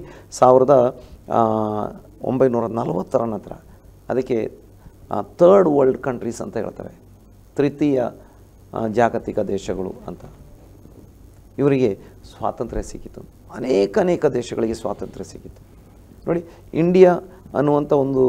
S2: 1940ರ ನಂತರ, ಅದಕ್ಕೆ ಥರ್ಡ್ ವರ್ಲ್ಡ್ ಕಂಟ್ರೀಸ್ ಅಂತ ಹೇಳ್ತಾರೆ, ತೃತೀಯ ಜಾಗತಿಕ ದೇಶಗಳು ಅಂತ, ಇವರಿಗೆ ಸ್ವಾತಂತ್ರ್ಯ ಸಿಕ್ಕಿತು. ಅನೇಕ ದೇಶಗಳಿಗೆ ಸ್ವಾತಂತ್ರ್ಯ ಸಿಕ್ಕಿತು. ನೋಡಿ, ಇಂಡಿಯಾ ಅನ್ನುವಂಥ ಒಂದು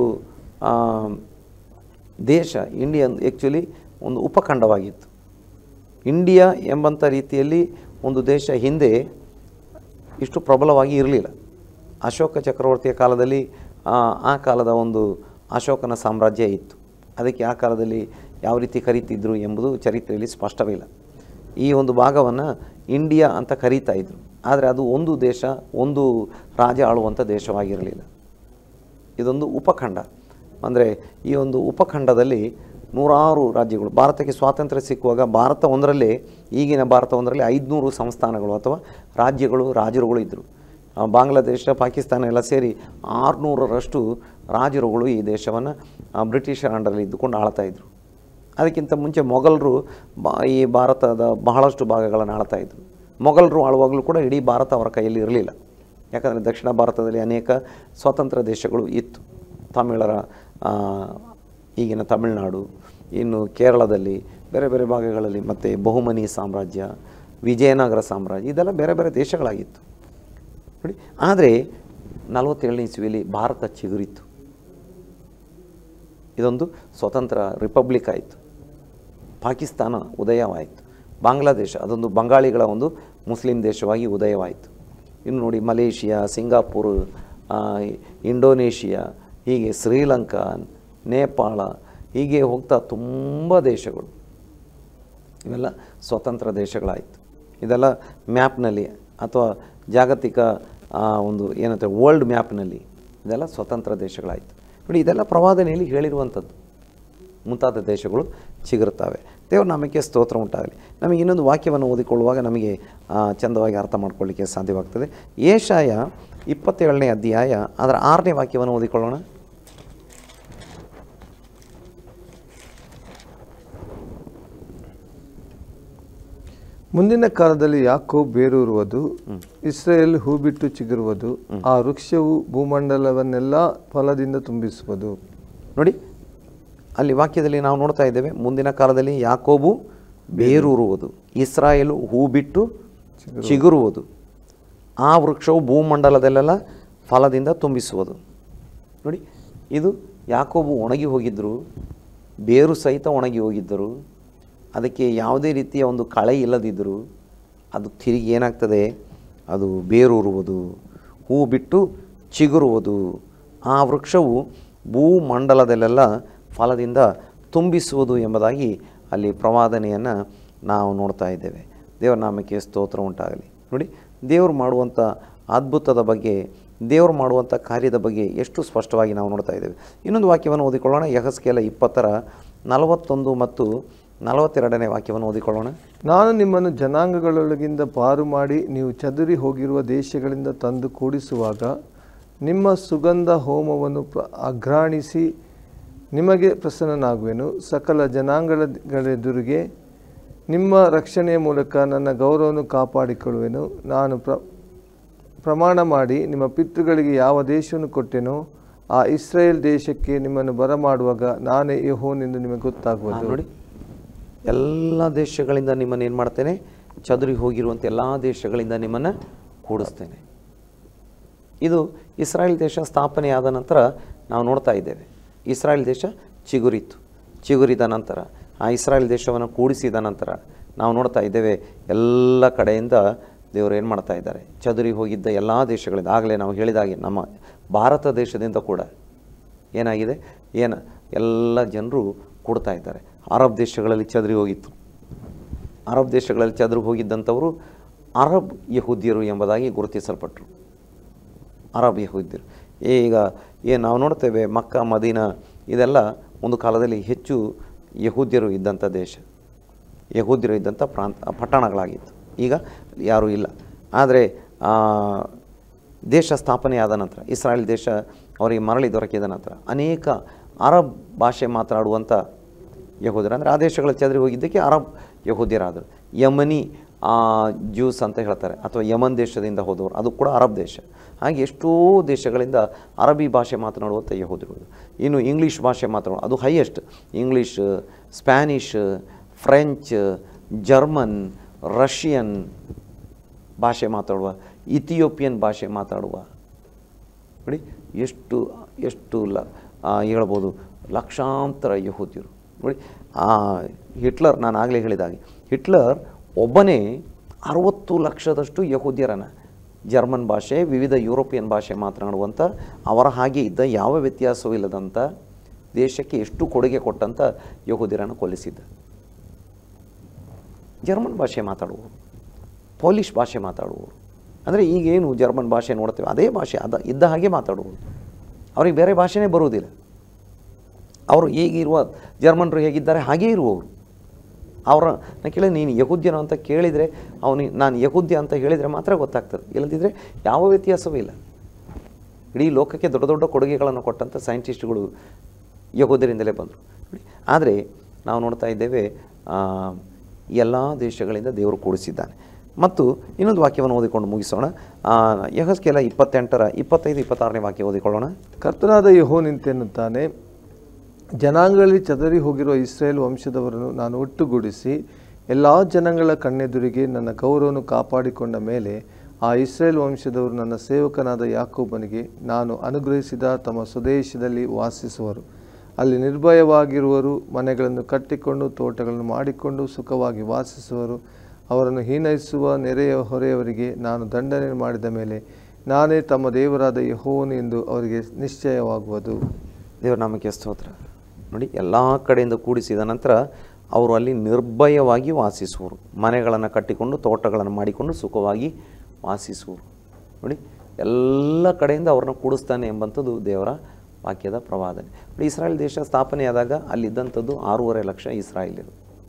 S2: ದೇಶ, ಇಂಡಿಯಾ ಆ್ಯಕ್ಚುಲಿ ಒಂದು ಉಪಖಂಡವಾಗಿತ್ತು. ಇಂಡಿಯಾ ಎಂಬಂಥ ರೀತಿಯಲ್ಲಿ ಒಂದು ದೇಶ ಹಿಂದೆ ಇಷ್ಟು ಪ್ರಬಲವಾಗಿ ಇರಲಿಲ್ಲ. ಅಶೋಕ ಚಕ್ರವರ್ತಿಯ ಕಾಲದಲ್ಲಿ ಆ ಕಾಲದ ಒಂದು ಅಶೋಕನ ಸಾಮ್ರಾಜ್ಯ ಇತ್ತು. ಅದಕ್ಕೆ ಆ ಕಾಲದಲ್ಲಿ ಯಾವ ರೀತಿ ಕರೀತಿದ್ರು ಎಂಬುದು ಚರಿತ್ರೆಯಲ್ಲಿ ಸ್ಪಷ್ಟವಿಲ್ಲ. ಈ ಒಂದು ಭಾಗವನ್ನು ಇಂಡಿಯಾ ಅಂತ ಕರೀತಾ ಇದ್ರು. ಆದರೆ ಅದು ಒಂದು ದೇಶ, ಒಂದು ರಾಜ ಆಳುವಂಥ ದೇಶವಾಗಿರಲಿಲ್ಲ. ಇದೊಂದು ಉಪಖಂಡ. ಅಂದರೆ ಈ ಒಂದು ಉಪಖಂಡದಲ್ಲಿ ನೂರಾರು ರಾಜ್ಯಗಳು. ಭಾರತಕ್ಕೆ ಸ್ವಾತಂತ್ರ್ಯ ಸಿಕ್ಕುವಾಗ ಭಾರತ ಒಂದರಲ್ಲೇ, ಈಗಿನ ಭಾರತ ಒಂದರಲ್ಲಿ 500 ಸಂಸ್ಥಾನಗಳು ಅಥವಾ ರಾಜ್ಯಗಳು, ರಾಜರುಗಳು ಇದ್ದರು. ಬಾಂಗ್ಲಾದೇಶ, ಪಾಕಿಸ್ತಾನ ಎಲ್ಲ ಸೇರಿ 600ರಷ್ಟು ರಾಜರುಗಳು ಈ ದೇಶವನ್ನು ಬ್ರಿಟಿಷರ ಅಂಡರಲ್ಲಿ ಇದ್ದುಕೊಂಡು ಆಳ್ತಾಯಿದ್ರು. ಅದಕ್ಕಿಂತ ಮುಂಚೆ ಮೊಘಲರು ಈ ಭಾರತದ ಬಹಳಷ್ಟು ಭಾಗಗಳನ್ನು ಆಳ್ತಾಯಿದ್ರು. ಮೊಘಲರು ಆಳುವಾಗಲೂ ಕೂಡ ಇಡೀ ಭಾರತ ಅವರ ಕೈಯಲ್ಲಿ ಇರಲಿಲ್ಲ. ಯಾಕಂದರೆ ದಕ್ಷಿಣ ಭಾರತದಲ್ಲಿ ಅನೇಕ ಸ್ವತಂತ್ರ ದೇಶಗಳು ಇತ್ತು. ತಮಿಳರ ಈಗಿನ ತಮಿಳುನಾಡು, ಇನ್ನು ಕೇರಳದಲ್ಲಿ ಬೇರೆ ಬೇರೆ ಭಾಗಗಳಲ್ಲಿ, ಮತ್ತು ಬಹುಮನಿ ಸಾಮ್ರಾಜ್ಯ, ವಿಜಯನಗರ ಸಾಮ್ರಾಜ್ಯ, ಇದೆಲ್ಲ ಬೇರೆ ಬೇರೆ ದೇಶಗಳಾಗಿತ್ತು ನೋಡಿ. ಆದರೆ 47ನೇ ಇಸ್ವಿಯಲ್ಲಿ ಭಾರತ ಚಿಗುರಿತ್ತು. ಇದೊಂದು ಸ್ವತಂತ್ರ ರಿಪಬ್ಲಿಕ್ ಆಯಿತು. ಪಾಕಿಸ್ತಾನ ಉದಯವಾಯಿತು. ಬಾಂಗ್ಲಾದೇಶ ಅದೊಂದು ಬಂಗಾಳಿಗಳ ಒಂದು ಮುಸ್ಲಿಂ ದೇಶವಾಗಿ ಉದಯವಾಯಿತು. ಇನ್ನು ನೋಡಿ, ಮಲೇಷಿಯಾ, ಸಿಂಗಾಪುರ್, ಇಂಡೋನೇಷಿಯಾ, ಹೀಗೆ ಶ್ರೀಲಂಕಾ, ನೇಪಾಳ, ಹೀಗೆ ಹೋಗ್ತಾ ತುಂಬ ದೇಶಗಳು, ಇವೆಲ್ಲ ಸ್ವತಂತ್ರ ದೇಶಗಳಾಯಿತು. ಇದೆಲ್ಲ ಮ್ಯಾಪ್ನಲ್ಲಿ ಅಥವಾ ಜಾಗತಿಕ ಒಂದು ಏನಂತ ವರ್ಲ್ಡ್ ಮ್ಯಾಪ್ನಲ್ಲಿ ಇದೆಲ್ಲ ಸ್ವತಂತ್ರ ದೇಶಗಳಾಯಿತು ನೋಡಿ. ಇದೆಲ್ಲ ಪ್ರವಾದನೆಯಲ್ಲಿ ಹೇಳಿರುವಂಥದ್ದು. ಮುಂತಾದ ದೇಶಗಳು ಚಿಗುರುತ್ತವೆ. ದೇವರ ನಾಮಕ್ಕೆ ಸ್ತೋತ್ರ ಉಂಟಾಗಲಿ. ನಮಗೆ ಇನ್ನೊಂದು ವಾಕ್ಯವನ್ನು ಓದಿಕೊಳ್ಳುವಾಗ ನಮಗೆ ಚಂದವಾಗಿ ಅರ್ಥ ಮಾಡ್ಕೊಳ್ಳಿಕ್ಕೆ ಸಾಧ್ಯವಾಗ್ತದೆ. ಯೆಶಾಯ 27ನೇ ಅಧ್ಯಾಯ ಅದರ 6ನೇ ವಾಕ್ಯವನ್ನು ಓದಿಕೊಳ್ಳೋಣ.
S1: ಮುಂದಿನ ಕಾಲದಲ್ಲಿ ಯಾಕೋಬ್ ಬೇರೂರುವುದು, ಇಸ್ರಾಯೇಲ್ ಹೂ ಬಿಟ್ಟು ಚಿಗುರುವುದು, ಆ ವೃಕ್ಷವು ಭೂಮಂಡಲವನ್ನೆಲ್ಲ ಫಲದಿಂದ ತುಂಬಿಸುವುದು.
S2: ನೋಡಿ, ಅಲ್ಲಿ ವಾಕ್ಯದಲ್ಲಿ ನಾವು ನೋಡ್ತಾ ಇದ್ದೇವೆ, ಮುಂದಿನ ಕಾಲದಲ್ಲಿ ಯಾಕೋಬು ಬೇರೂರುವುದು, ಇಸ್ರಾಯೇಲು ಹೂ ಬಿಟ್ಟು ಚಿಗುರುವುದು, ಆ ವೃಕ್ಷವು ಭೂಮಂಡಲದಲ್ಲೆಲ್ಲ ಫಲದಿಂದ ತುಂಬಿಸುವುದು. ನೋಡಿ, ಇದು ಯಾಕೋಬು ಒಣಗಿ ಹೋಗಿದ್ದರು, ಬೇರು ಸಹಿತ ಒಣಗಿ ಹೋಗಿದ್ದರು, ಅದಕ್ಕೆ ಯಾವುದೇ ರೀತಿಯ ಒಂದು ಕಳೆ ಇಲ್ಲದಿದ್ದರು, ಅದು ತಿರುಗಿ ಏನಾಗ್ತದೆ, ಅದು ಬೇರೂರುವುದು, ಹೂ ಬಿಟ್ಟು ಚಿಗುರುವುದು, ಆ ವೃಕ್ಷವು ಭೂಮಂಡಲದಲ್ಲೆಲ್ಲ ಫಲದಿಂದ ತುಂಬಿಸುವುದು ಎಂಬುದಾಗಿ ಅಲ್ಲಿ ಪ್ರವಾದನೆಯನ್ನು ನಾವು ನೋಡ್ತಾ ಇದ್ದೇವೆ. ದೇವರ ನಾಮಕ್ಕೆ ಸ್ತೋತ್ರ ಉಂಟಾಗಲಿ. ನೋಡಿ, ದೇವರು ಮಾಡುವಂಥ ಅದ್ಭುತದ ಬಗ್ಗೆ, ದೇವರು ಮಾಡುವಂಥ ಕಾರ್ಯದ ಬಗ್ಗೆ ಎಷ್ಟು ಸ್ಪಷ್ಟವಾಗಿ ನಾವು ನೋಡ್ತಾ ಇದ್ದೇವೆ. ಇನ್ನೊಂದು ವಾಕ್ಯವನ್ನು ಓದಿಕೊಳ್ಳೋಣ. ಯೆಹೆಜ್ಕೇಲ 20:41 ಮತ್ತು 42ನೇ ವಾಕ್ಯವನ್ನು ಓದಿಕೊಳ್ಳೋಣ.
S1: ನಾನು ನಿಮ್ಮನ್ನು ಜನಾಂಗಗಳೊಳಗಿಂದ ಪಾರು ಮಾಡಿ ನೀವು ಚದುರಿ ಹೋಗಿರುವ ದೇಶಗಳಿಂದ ತಂದು ಕೂಡಿಸುವಾಗ ನಿಮ್ಮ ಸುಗಂಧ ಹೋಮವನ್ನು ಅಘ್ರಾಣಿಸಿ ನಿಮಗೆ ಪ್ರಸನ್ನನಾಗುವೆನು. ಸಕಲ ಜನಾಂಗಗಳೆದುರಿಗೆ ನಿಮ್ಮ ರಕ್ಷಣೆಯ ಮೂಲಕ ನನ್ನ ಗೌರವವನ್ನು ಕಾಪಾಡಿಕೊಳ್ಳುವೆನು. ನಾನು ಪ್ರಮಾಣ ಮಾಡಿ ನಿಮ್ಮ ಪಿತೃಗಳಿಗೆ ಯಾವ ದೇಶವನ್ನು ಕೊಟ್ಟೆನೋ ಆ ಇಸ್ರಾಯೇಲ್ ದೇಶಕ್ಕೆ ನಿಮ್ಮನ್ನು ಬರಮಾಡುವಾಗ ನಾನೇ ಯೆಹೋವನೆಂದು ನಿಮಗೆ ಗೊತ್ತಾಗುವುದು.
S2: ನೋಡಿ, ಎಲ್ಲ ದೇಶಗಳಿಂದ ನಿಮ್ಮನ್ನು ಏನು ಮಾಡ್ತೇನೆ, ಚದುರಿ ಹೋಗಿರುವಂಥ ಎಲ್ಲ ದೇಶಗಳಿಂದ ನಿಮ್ಮನ್ನು ಕೂಡಿಸ್ತೇನೆ. ಇದು ಇಸ್ರಾಯೇಲ್ ದೇಶ ಸ್ಥಾಪನೆಯಾದ ನಂತರ ನಾವು ನೋಡ್ತಾ ಇದ್ದೇವೆ. ಇಸ್ರಾಯೇಲ್ ದೇಶ ಚಿಗುರಿದ ನಂತರ, ಆ ಇಸ್ರಾಯೇಲ್ ದೇಶವನ್ನು ಕೂಡಿಸಿದ ನಂತರ ನಾವು ನೋಡ್ತಾ ಇದ್ದೇವೆ ಎಲ್ಲ ಕಡೆಯಿಂದ ದೇವರು ಏನು ಮಾಡ್ತಾ ಇದ್ದಾರೆ, ಚದುರಿ ಹೋಗಿದ್ದ ಎಲ್ಲ ದೇಶಗಳಿಂದ, ಆಗಲೇ ನಾವು ಹೇಳಿದಾಗೆ ನಮ್ಮ ಭಾರತ ದೇಶದಿಂದ ಕೂಡ ಏನಾಗಿದೆ, ಎಲ್ಲ ಜನರು ಕೂಡ್ತಾ ಇದ್ದಾರೆ. ಅರಬ್ ದೇಶಗಳಲ್ಲಿ ಚದುರಿ ಹೋಗಿತ್ತು. ಅರಬ್ ದೇಶಗಳಲ್ಲಿ ಚದುರಿ ಹೋಗಿದ್ದಂಥವರು ಅರಬ್ ಯಹೂದ್ಯರು ಎಂಬುದಾಗಿ ಗುರುತಿಸಲ್ಪಟ್ಟರು. ಅರಬ್ ಯಹೂದ್ಯರು ಈಗ ನಾವು ನೋಡ್ತೇವೆ, ಮಕ್ಕ, ಮದೀನಾ ಇದೆಲ್ಲ ಒಂದು ಕಾಲದಲ್ಲಿ ಹೆಚ್ಚು ಯಹೂದ್ಯರು ಇದ್ದಂಥ ದೇಶ, ಯಹೂದ್ಯರು ಇದ್ದಂಥ ಪಟ್ಟಣಗಳಾಗಿತ್ತು. ಈಗ ಯಾರೂ ಇಲ್ಲ. ಆದರೆ ದೇಶ ಸ್ಥಾಪನೆಯಾದ ನಂತರ, ಇಸ್ರಾಯೇಲ್ ದೇಶ ಅವರಿಗೆ ಮರಳಿ ದೊರಕಿದ ನಂತರ ಅನೇಕ ಅರಬ್ ಭಾಷೆ ಮಾತನಾಡುವಂಥ ಯಹೂದ್ಯರು, ಅಂದರೆ ಆ ದೇಶಗಳ ಚದುರಿ ಹೋಗಿದ್ದಕ್ಕೆ ಅರಬ್ ಯಹೂದ್ಯರಾದರು. ಯಮನಿ ಜ್ಯೂಸ್ ಅಂತ ಹೇಳ್ತಾರೆ, ಅಥವಾ ಯಮನ್ ದೇಶದಿಂದ ಹೋದವರು, ಅದು ಕೂಡ ಅರಬ್ ದೇಶ. ಹಾಗೆ ಎಷ್ಟೋ ದೇಶಗಳಿಂದ ಅರಬಿ ಭಾಷೆ ಮಾತನಾಡುವಂಥ ಯಹೂದ್ಯರು. ಇನ್ನು ಇಂಗ್ಲೀಷ್ ಭಾಷೆ ಮಾತನಾಡೋದು, ಅದು highest. English, Spanish, French, German, Russian ಭಾಷೆ ಮಾತಾಡುವ, ಇಥಿಯೋಪಿಯನ್ ಭಾಷೆ ಮಾತಾಡುವ, ನೋಡಿ ಎಷ್ಟು ಎಷ್ಟು ಹೇಳ್ಬೋದು ಲಕ್ಷಾಂತರ ಯಹೂದ್ಯರು ನೋಡಿ. ಹಿಟ್ಲರ್, ನಾನು ಆಗಲೇ ಹೇಳಿದಾಗೆ ಹಿಟ್ಲರ್ ಒಬ್ಬನೇ 60 ಲಕ್ಷದಷ್ಟು ಯಹೂದ್ಯರನ್ನು, ಜರ್ಮನ್ ಭಾಷೆ, ವಿವಿಧ ಯುರೋಪಿಯನ್ ಭಾಷೆ ಮಾತನಾಡುವಂಥ, ಅವರ ಹಾಗೆ ಇದ್ದ ಯಾವ ವ್ಯತ್ಯಾಸವೂ ಇಲ್ಲದಂಥ ದೇಶಕ್ಕೆ ಎಷ್ಟು ಕೊಡುಗೆ ಕೊಟ್ಟಂಥ ಯಹೂದ್ಯರನ್ನು ಕೊಲ್ಲಿಸಿದ್ದ. ಜರ್ಮನ್ ಭಾಷೆ ಮಾತಾಡುವವರು, ಪೋಲಿಷ್ ಭಾಷೆ ಮಾತಾಡುವವರು, ಅಂದರೆ ಈಗೇನು ಜರ್ಮನ್ ಭಾಷೆ ನೋಡ್ತೇವೆ ಅದೇ ಭಾಷೆ ಇದ್ದ ಹಾಗೆ ಮಾತಾಡುವುದು. ಅವ್ರಿಗೆ ಬೇರೆ ಭಾಷೆನೇ ಬರುವುದಿಲ್ಲ. ಅವರು ಈಗಿರುವ ಜರ್ಮನ್ರು ಹೇಗಿದ್ದಾರೆ ಹಾಗೇ ಇರುವವರು. ನಾನು ಕೇಳಿದ್ರೆ ನೀನು ಯಹೂದ್ಯನು ಅಂತ ಕೇಳಿದರೆ ನಾನು ಯಹೂದ್ಯ ಅಂತ ಹೇಳಿದರೆ ಮಾತ್ರ ಗೊತ್ತಾಗ್ತದೆ, ಇಲ್ಲದಿದ್ದರೆ ಯಾವ ವ್ಯತ್ಯಾಸವೂ ಇಲ್ಲ. ಇಡೀ ಲೋಕಕ್ಕೆ ದೊಡ್ಡ ದೊಡ್ಡ ಕೊಡುಗೆಗಳನ್ನು ಕೊಟ್ಟಂಥ ಸೈಂಟಿಸ್ಟ್ಗಳು ಯಹೂದ್ಯರಿಂದಲೇ ಬಂದರು. ಆದರೆ ನಾವು ನೋಡ್ತಾ ಇದ್ದೇವೆ ಎಲ್ಲ ದೇಶಗಳಿಂದ ದೇವರು ಕೂಡಿಸಿದ್ದಾನೆ. ಮತ್ತು ಇನ್ನೊಂದು ವಾಕ್ಯವನ್ನು ಓದಿಕೊಂಡು ಮುಗಿಸೋಣ. ಯೆಹೆಜ್ಕೇಲ 28ರ 25-26ನೇ ವಾಕ್ಯ ಓದಿಕೊಳ್ಳೋಣ.
S1: ಕರ್ತನಾದ ಯೆಹೋವನೆನ್ನುತ್ತಾನೆ, ಜನಾಂಗಗಳಲ್ಲಿ ಚದರಿ ಹೋಗಿರುವ ಇಸ್ರಾಯೇಲ್ ವಂಶದವರನ್ನು ನಾನು ಒಟ್ಟುಗೂಡಿಸಿ ಎಲ್ಲ ಜನಗಳ ಕಣ್ಣೆದುರಿಗೆ ನನ್ನ ಗೌರವವನ್ನು ಕಾಪಾಡಿಕೊಂಡ ಮೇಲೆ ಆ ಇಸ್ರಾಯೇಲ್ ವಂಶದವರು ನನ್ನ ಸೇವಕನಾದ ಯಾಕೋಬನಿಗೆ ನಾನು ಅನುಗ್ರಹಿಸಿದ ತಮ್ಮ ಸ್ವದೇಶದಲ್ಲಿ ವಾಸಿಸುವರು. ಅಲ್ಲಿ ನಿರ್ಭಯವಾಗಿರುವರು, ಮನೆಗಳನ್ನು ಕಟ್ಟಿಕೊಂಡು ತೋಟಗಳನ್ನು ಮಾಡಿಕೊಂಡು ಸುಖವಾಗಿ ವಾಸಿಸುವರು. ಅವರನ್ನು ಹೀನೈಸುವ ನೆರೆಯ ಹೊರೆಯವರಿಗೆ ನಾನು ದಂಡನೆ ಮಾಡಿದ ಮೇಲೆ ನಾನೇ ತಮ್ಮ ದೇವರಾದ ಯೆಹೋವನು ಎಂದು ಅವರಿಗೆ ನಿಶ್ಚಯವಾಗುವುದು.
S2: ದೇವರ ನಾಮಕ್ಕೆ ಸ್ತೋತ್ರ. ನೋಡಿ, ಎಲ್ಲ ಕಡೆಯಿಂದ ಕೂಡಿಸಿದ ನಂತರ ಅವರು ಅಲ್ಲಿ ನಿರ್ಭಯವಾಗಿ ವಾಸಿಸುವರು, ಮನೆಗಳನ್ನು ಕಟ್ಟಿಕೊಂಡು ತೋಟಗಳನ್ನು ಮಾಡಿಕೊಂಡು ಸುಖವಾಗಿ ವಾಸಿಸುವರು. ನೋಡಿ, ಎಲ್ಲ ಕಡೆಯಿಂದ ಅವ್ರನ್ನ ಕೂಡಿಸ್ತಾನೆ ಎಂಬಂಥದ್ದು ದೇವರ ವಾಕ್ಯದ ಪ್ರವಾದನೆ. ಇಸ್ರಾಯೇಲ್ ದೇಶ ಸ್ಥಾಪನೆಯಾದಾಗ ಅಲ್ಲಿದ್ದಂಥದ್ದು 6.5 ಲಕ್ಷ ಇಸ್ರಾಯೇಲ್ಯರು.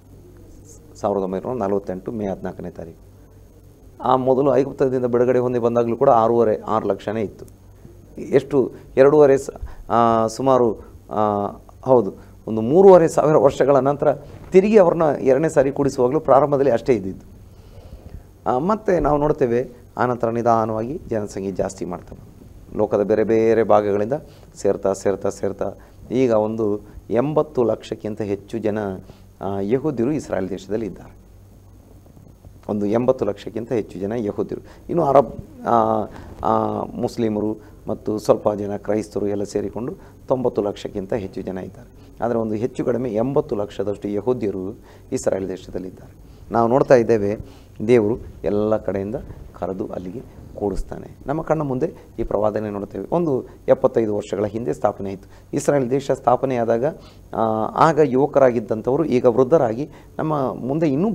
S2: 1948 ಮೇ 14ನೇ ತಾರೀಕು. ಆ ಮೊದಲು ಐಗುಪ್ತದಿಂದ ಬಿಡುಗಡೆ ಹೊಂದಿ ಬಂದಾಗಲೂ ಕೂಡ 6 ಲಕ್ಷನೇ ಇತ್ತು. ಎಷ್ಟು 2.5 ಸುಮಾರು ಹೌದು ಒಂದು 3,500 ವರ್ಷಗಳ ನಂತರ ತಿರುಗಿ ಅವ್ರನ್ನ 2ನೇ ಸಾರಿ ಕೂಡಿಸುವಾಗಲೂ ಪ್ರಾರಂಭದಲ್ಲಿ ಅಷ್ಟೇ ಇದ್ದಿದ್ದು. ಮತ್ತು ನಾವು ನೋಡ್ತೇವೆ ಆನಂತರ ನಿಧಾನವಾಗಿ ಜನಸಂಖ್ಯೆ ಜಾಸ್ತಿ ಮಾಡ್ತಾರೆ. ಲೋಕದ ಬೇರೆ ಬೇರೆ ಭಾಗಗಳಿಂದ ಸೇರ್ತಾ ಈಗ ಒಂದು 80 ಲಕ್ಷಕ್ಕಿಂತ ಹೆಚ್ಚು ಜನ ಯಹೂದ್ಯರು ಇಸ್ರಾಯೇಲ್ ದೇಶದಲ್ಲಿ ಇದ್ದಾರೆ. ಒಂದು 80 ಲಕ್ಷಕ್ಕಿಂತ ಹೆಚ್ಚು ಜನ ಯಹೂದ್ಯರು. ಇನ್ನು ಅರಬ್ ಮುಸ್ಲಿಮರು ಮತ್ತು ಸ್ವಲ್ಪ ಜನ ಕ್ರೈಸ್ತರು ಎಲ್ಲ ಸೇರಿಕೊಂಡು 90 ಲಕ್ಷಕ್ಕಿಂತ ಹೆಚ್ಚು ಜನ ಇದ್ದಾರೆ. ಆದರೆ ಒಂದು ಹೆಚ್ಚು ಕಡಿಮೆ 80 ಲಕ್ಷದಷ್ಟು ಯಹೂದ್ಯರು ಇಸ್ರಾಯೇಲ್ ದೇಶದಲ್ಲಿದ್ದಾರೆ. ನಾವು ನೋಡ್ತಾ ಇದ್ದೇವೆ, ದೇವರು ಎಲ್ಲ ಕಡೆಯಿಂದ ಕರೆದು ಅಲ್ಲಿಗೆ ಕೂಡಿಸ್ತಾನೆ. ನಮ್ಮ ಕಣ್ಣ ಮುಂದೆ ಈ ಪ್ರವಾದನೆ ನೋಡ್ತೇವೆ. ಒಂದು 75 ವರ್ಷಗಳ ಹಿಂದೆ ಸ್ಥಾಪನೆ ಆಯಿತು ಇಸ್ರಾಯೇಲ್ ದೇಶ. ಸ್ಥಾಪನೆಯಾದಾಗ ಆಗ ಯುವಕರಾಗಿದ್ದಂಥವರು ಈಗ ವೃದ್ಧರಾಗಿ ನಮ್ಮ ಮುಂದೆ ಇನ್ನೂ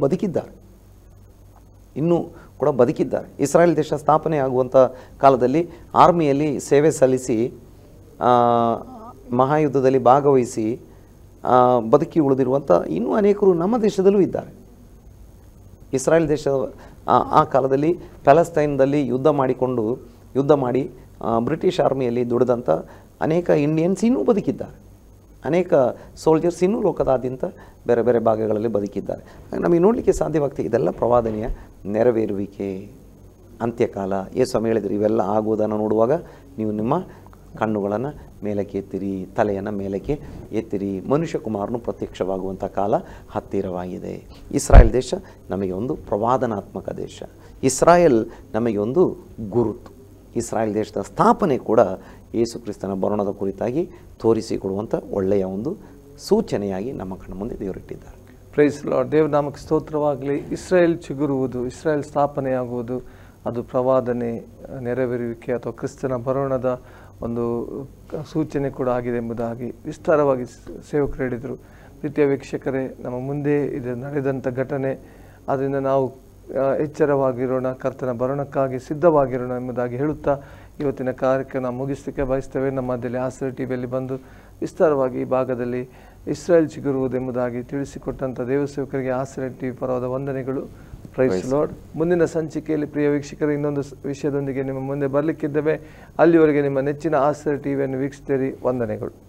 S2: ಕೂಡ ಬದುಕಿದ್ದಾರೆ. ಇಸ್ರಾಯೇಲ್ ದೇಶ ಸ್ಥಾಪನೆ ಆಗುವಂಥ ಕಾಲದಲ್ಲಿ ಆರ್ಮಿಯಲ್ಲಿ ಸೇವೆ ಸಲ್ಲಿಸಿ ಮಹಾಯುದ್ಧದಲ್ಲಿ ಭಾಗವಹಿಸಿ ಬದುಕಿ ಉಳಿದಿರುವಂಥ ಇನ್ನೂ ಅನೇಕರು ನಮ್ಮ ದೇಶದಲ್ಲೂ ಇದ್ದಾರೆ. ಇಸ್ರಾಯೇಲ್ ದೇಶ ಆ ಕಾಲದಲ್ಲಿ ಪ್ಯಾಲೆಸ್ತೈನ್ದಲ್ಲಿ ಯುದ್ಧ ಮಾಡಿ ಬ್ರಿಟಿಷ್ ಆರ್ಮಿಯಲ್ಲಿ ದುಡಿದಂಥ ಅನೇಕ ಇಂಡಿಯನ್ಸ್ ಇನ್ನೂ ಬದುಕಿದ್ದಾರೆ. ಅನೇಕ ಸೋಲ್ಜರ್ಸ್ ಇನ್ನೂ ಲೋಕದಾದ್ಯಂತ ಬೇರೆ ಬೇರೆ ಭಾಗಗಳಲ್ಲಿ ಬದುಕಿದ್ದಾರೆ. ನಮಗೆ ನೋಡಲಿಕ್ಕೆ ಸಾಧ್ಯವಾಗ್ತದೆ ಇದೆಲ್ಲ ಪ್ರವಾದನೆಯ ನೆರವೇರುವಿಕೆ, ಅಂತ್ಯಕಾಲ. ಯೇಸು ಹೇಳಿದರು, ಇವೆಲ್ಲ ಆಗುವುದನ್ನು ನೋಡುವಾಗ ನೀವು ನಿಮ್ಮ ಕಣ್ಣುಗಳನ್ನು ಮೇಲಕ್ಕೆ ಎತ್ತಿರಿ, ತಲೆಯನ್ನು ಮೇಲಕ್ಕೆ ಎತ್ತಿರಿ, ಮನುಷ್ಯಕುಮಾರನು ಪ್ರತ್ಯಕ್ಷವಾಗುವಂಥ ಕಾಲ ಹತ್ತಿರವಾಗಿದೆ. ಇಸ್ರಾಯೇಲ್ ದೇಶ ನಮಗೆ ಒಂದು ಪ್ರವಾದನಾತ್ಮಕ ದೇಶ. ಇಸ್ರಾಯೇಲ್ ನಮಗೆ ಒಂದು ಗುರುತು. ಇಸ್ರಾಯೇಲ್ ದೇಶದ ಸ್ಥಾಪನೆ ಕೂಡ ಯೇಸು ಕ್ರಿಸ್ತನ ಬರೋಣದ ಕುರಿತಾಗಿ ತೋರಿಸಿಕೊಡುವಂಥ ಒಳ್ಳೆಯ ಒಂದು ಸೂಚನೆಯಾಗಿ ನಮ್ಮ ಕಣ್ಣ ಮುಂದೆ ದೇವರಿಟ್ಟಿದ್ದಾರೆ.
S1: Price lord. ದೇವರ ನಾಮಕ್ಕೆ ಸ್ತೋತ್ರವಾಗಲಿ. ಇಸ್ರಾಯೇಲ್ ಚಿಗುರುವುದು, ಇಸ್ರಾಯೇಲ್ ಸ್ಥಾಪನೆಯಾಗುವುದು, ಅದು ಪ್ರವಾದನೆ ನೆರವೇರುವಿಕೆ ಅಥವಾ ಕ್ರಿಸ್ತನ ಬರೋಣದ ಒಂದು ಸೂಚನೆ ಕೂಡ ಆಗಿದೆ ಎಂಬುದಾಗಿ ವಿಸ್ತಾರವಾಗಿ ಸೇವಕರು ಹೇಳಿದರು. ಪ್ರೀತಿಯ ವೀಕ್ಷಕರೇ, ನಮ್ಮ ಮುಂದೆ ಇದು ನಡೆದಂಥ ಘಟನೆ, ಅದರಿಂದ ನಾವು ಎಚ್ಚರವಾಗಿರೋಣ, ಕರ್ತನ ಬರೋಣಕ್ಕಾಗಿ ಸಿದ್ಧವಾಗಿರೋಣ ಎಂಬುದಾಗಿ ಹೇಳುತ್ತಾ ಇವತ್ತಿನ ಕಾರ್ಯಕ್ರಮ ಮುಗಿಸಲಿಕ್ಕೆ ಬಯಸ್ತೇವೆ. ನಮ್ಮ ಮಧ್ಯದಲ್ಲಿ ಆಸರೆ ಟಿವಿಯಲ್ಲಿ ಬಂದು ವಿಸ್ತಾರವಾಗಿ ಈ ಭಾಗದಲ್ಲಿ ಇಸ್ರಾಯೇಲ್ ಚಿಗುರುವುದೆಂಬುದಾಗಿ ತಿಳಿಸಿಕೊಟ್ಟಂಥ ದೇವಸೇವಕರಿಗೆ ಆಸರೆ ಟಿವಿ ಪರವಾದ ವಂದನೆಗಳು. Praise Lord. ಮುಂದಿನ ಸಂಚಿಕೆಯಲ್ಲಿ ಪ್ರಿಯ ವೀಕ್ಷಕರು ಇನ್ನೊಂದು ವಿಷಯದೊಂದಿಗೆ ನಿಮ್ಮ ಮುಂದೆ ಬರಲಿಕ್ಕಿದ್ದೇವೆ. ಅಲ್ಲಿವರೆಗೆ ನಿಮ್ಮ ನೆಚ್ಚಿನ ಆಸರೆ ಟಿವಿಯನ್ನು ವೀಕ್ಷಿಸಿರಿ. ವಂದನೆಗಳು.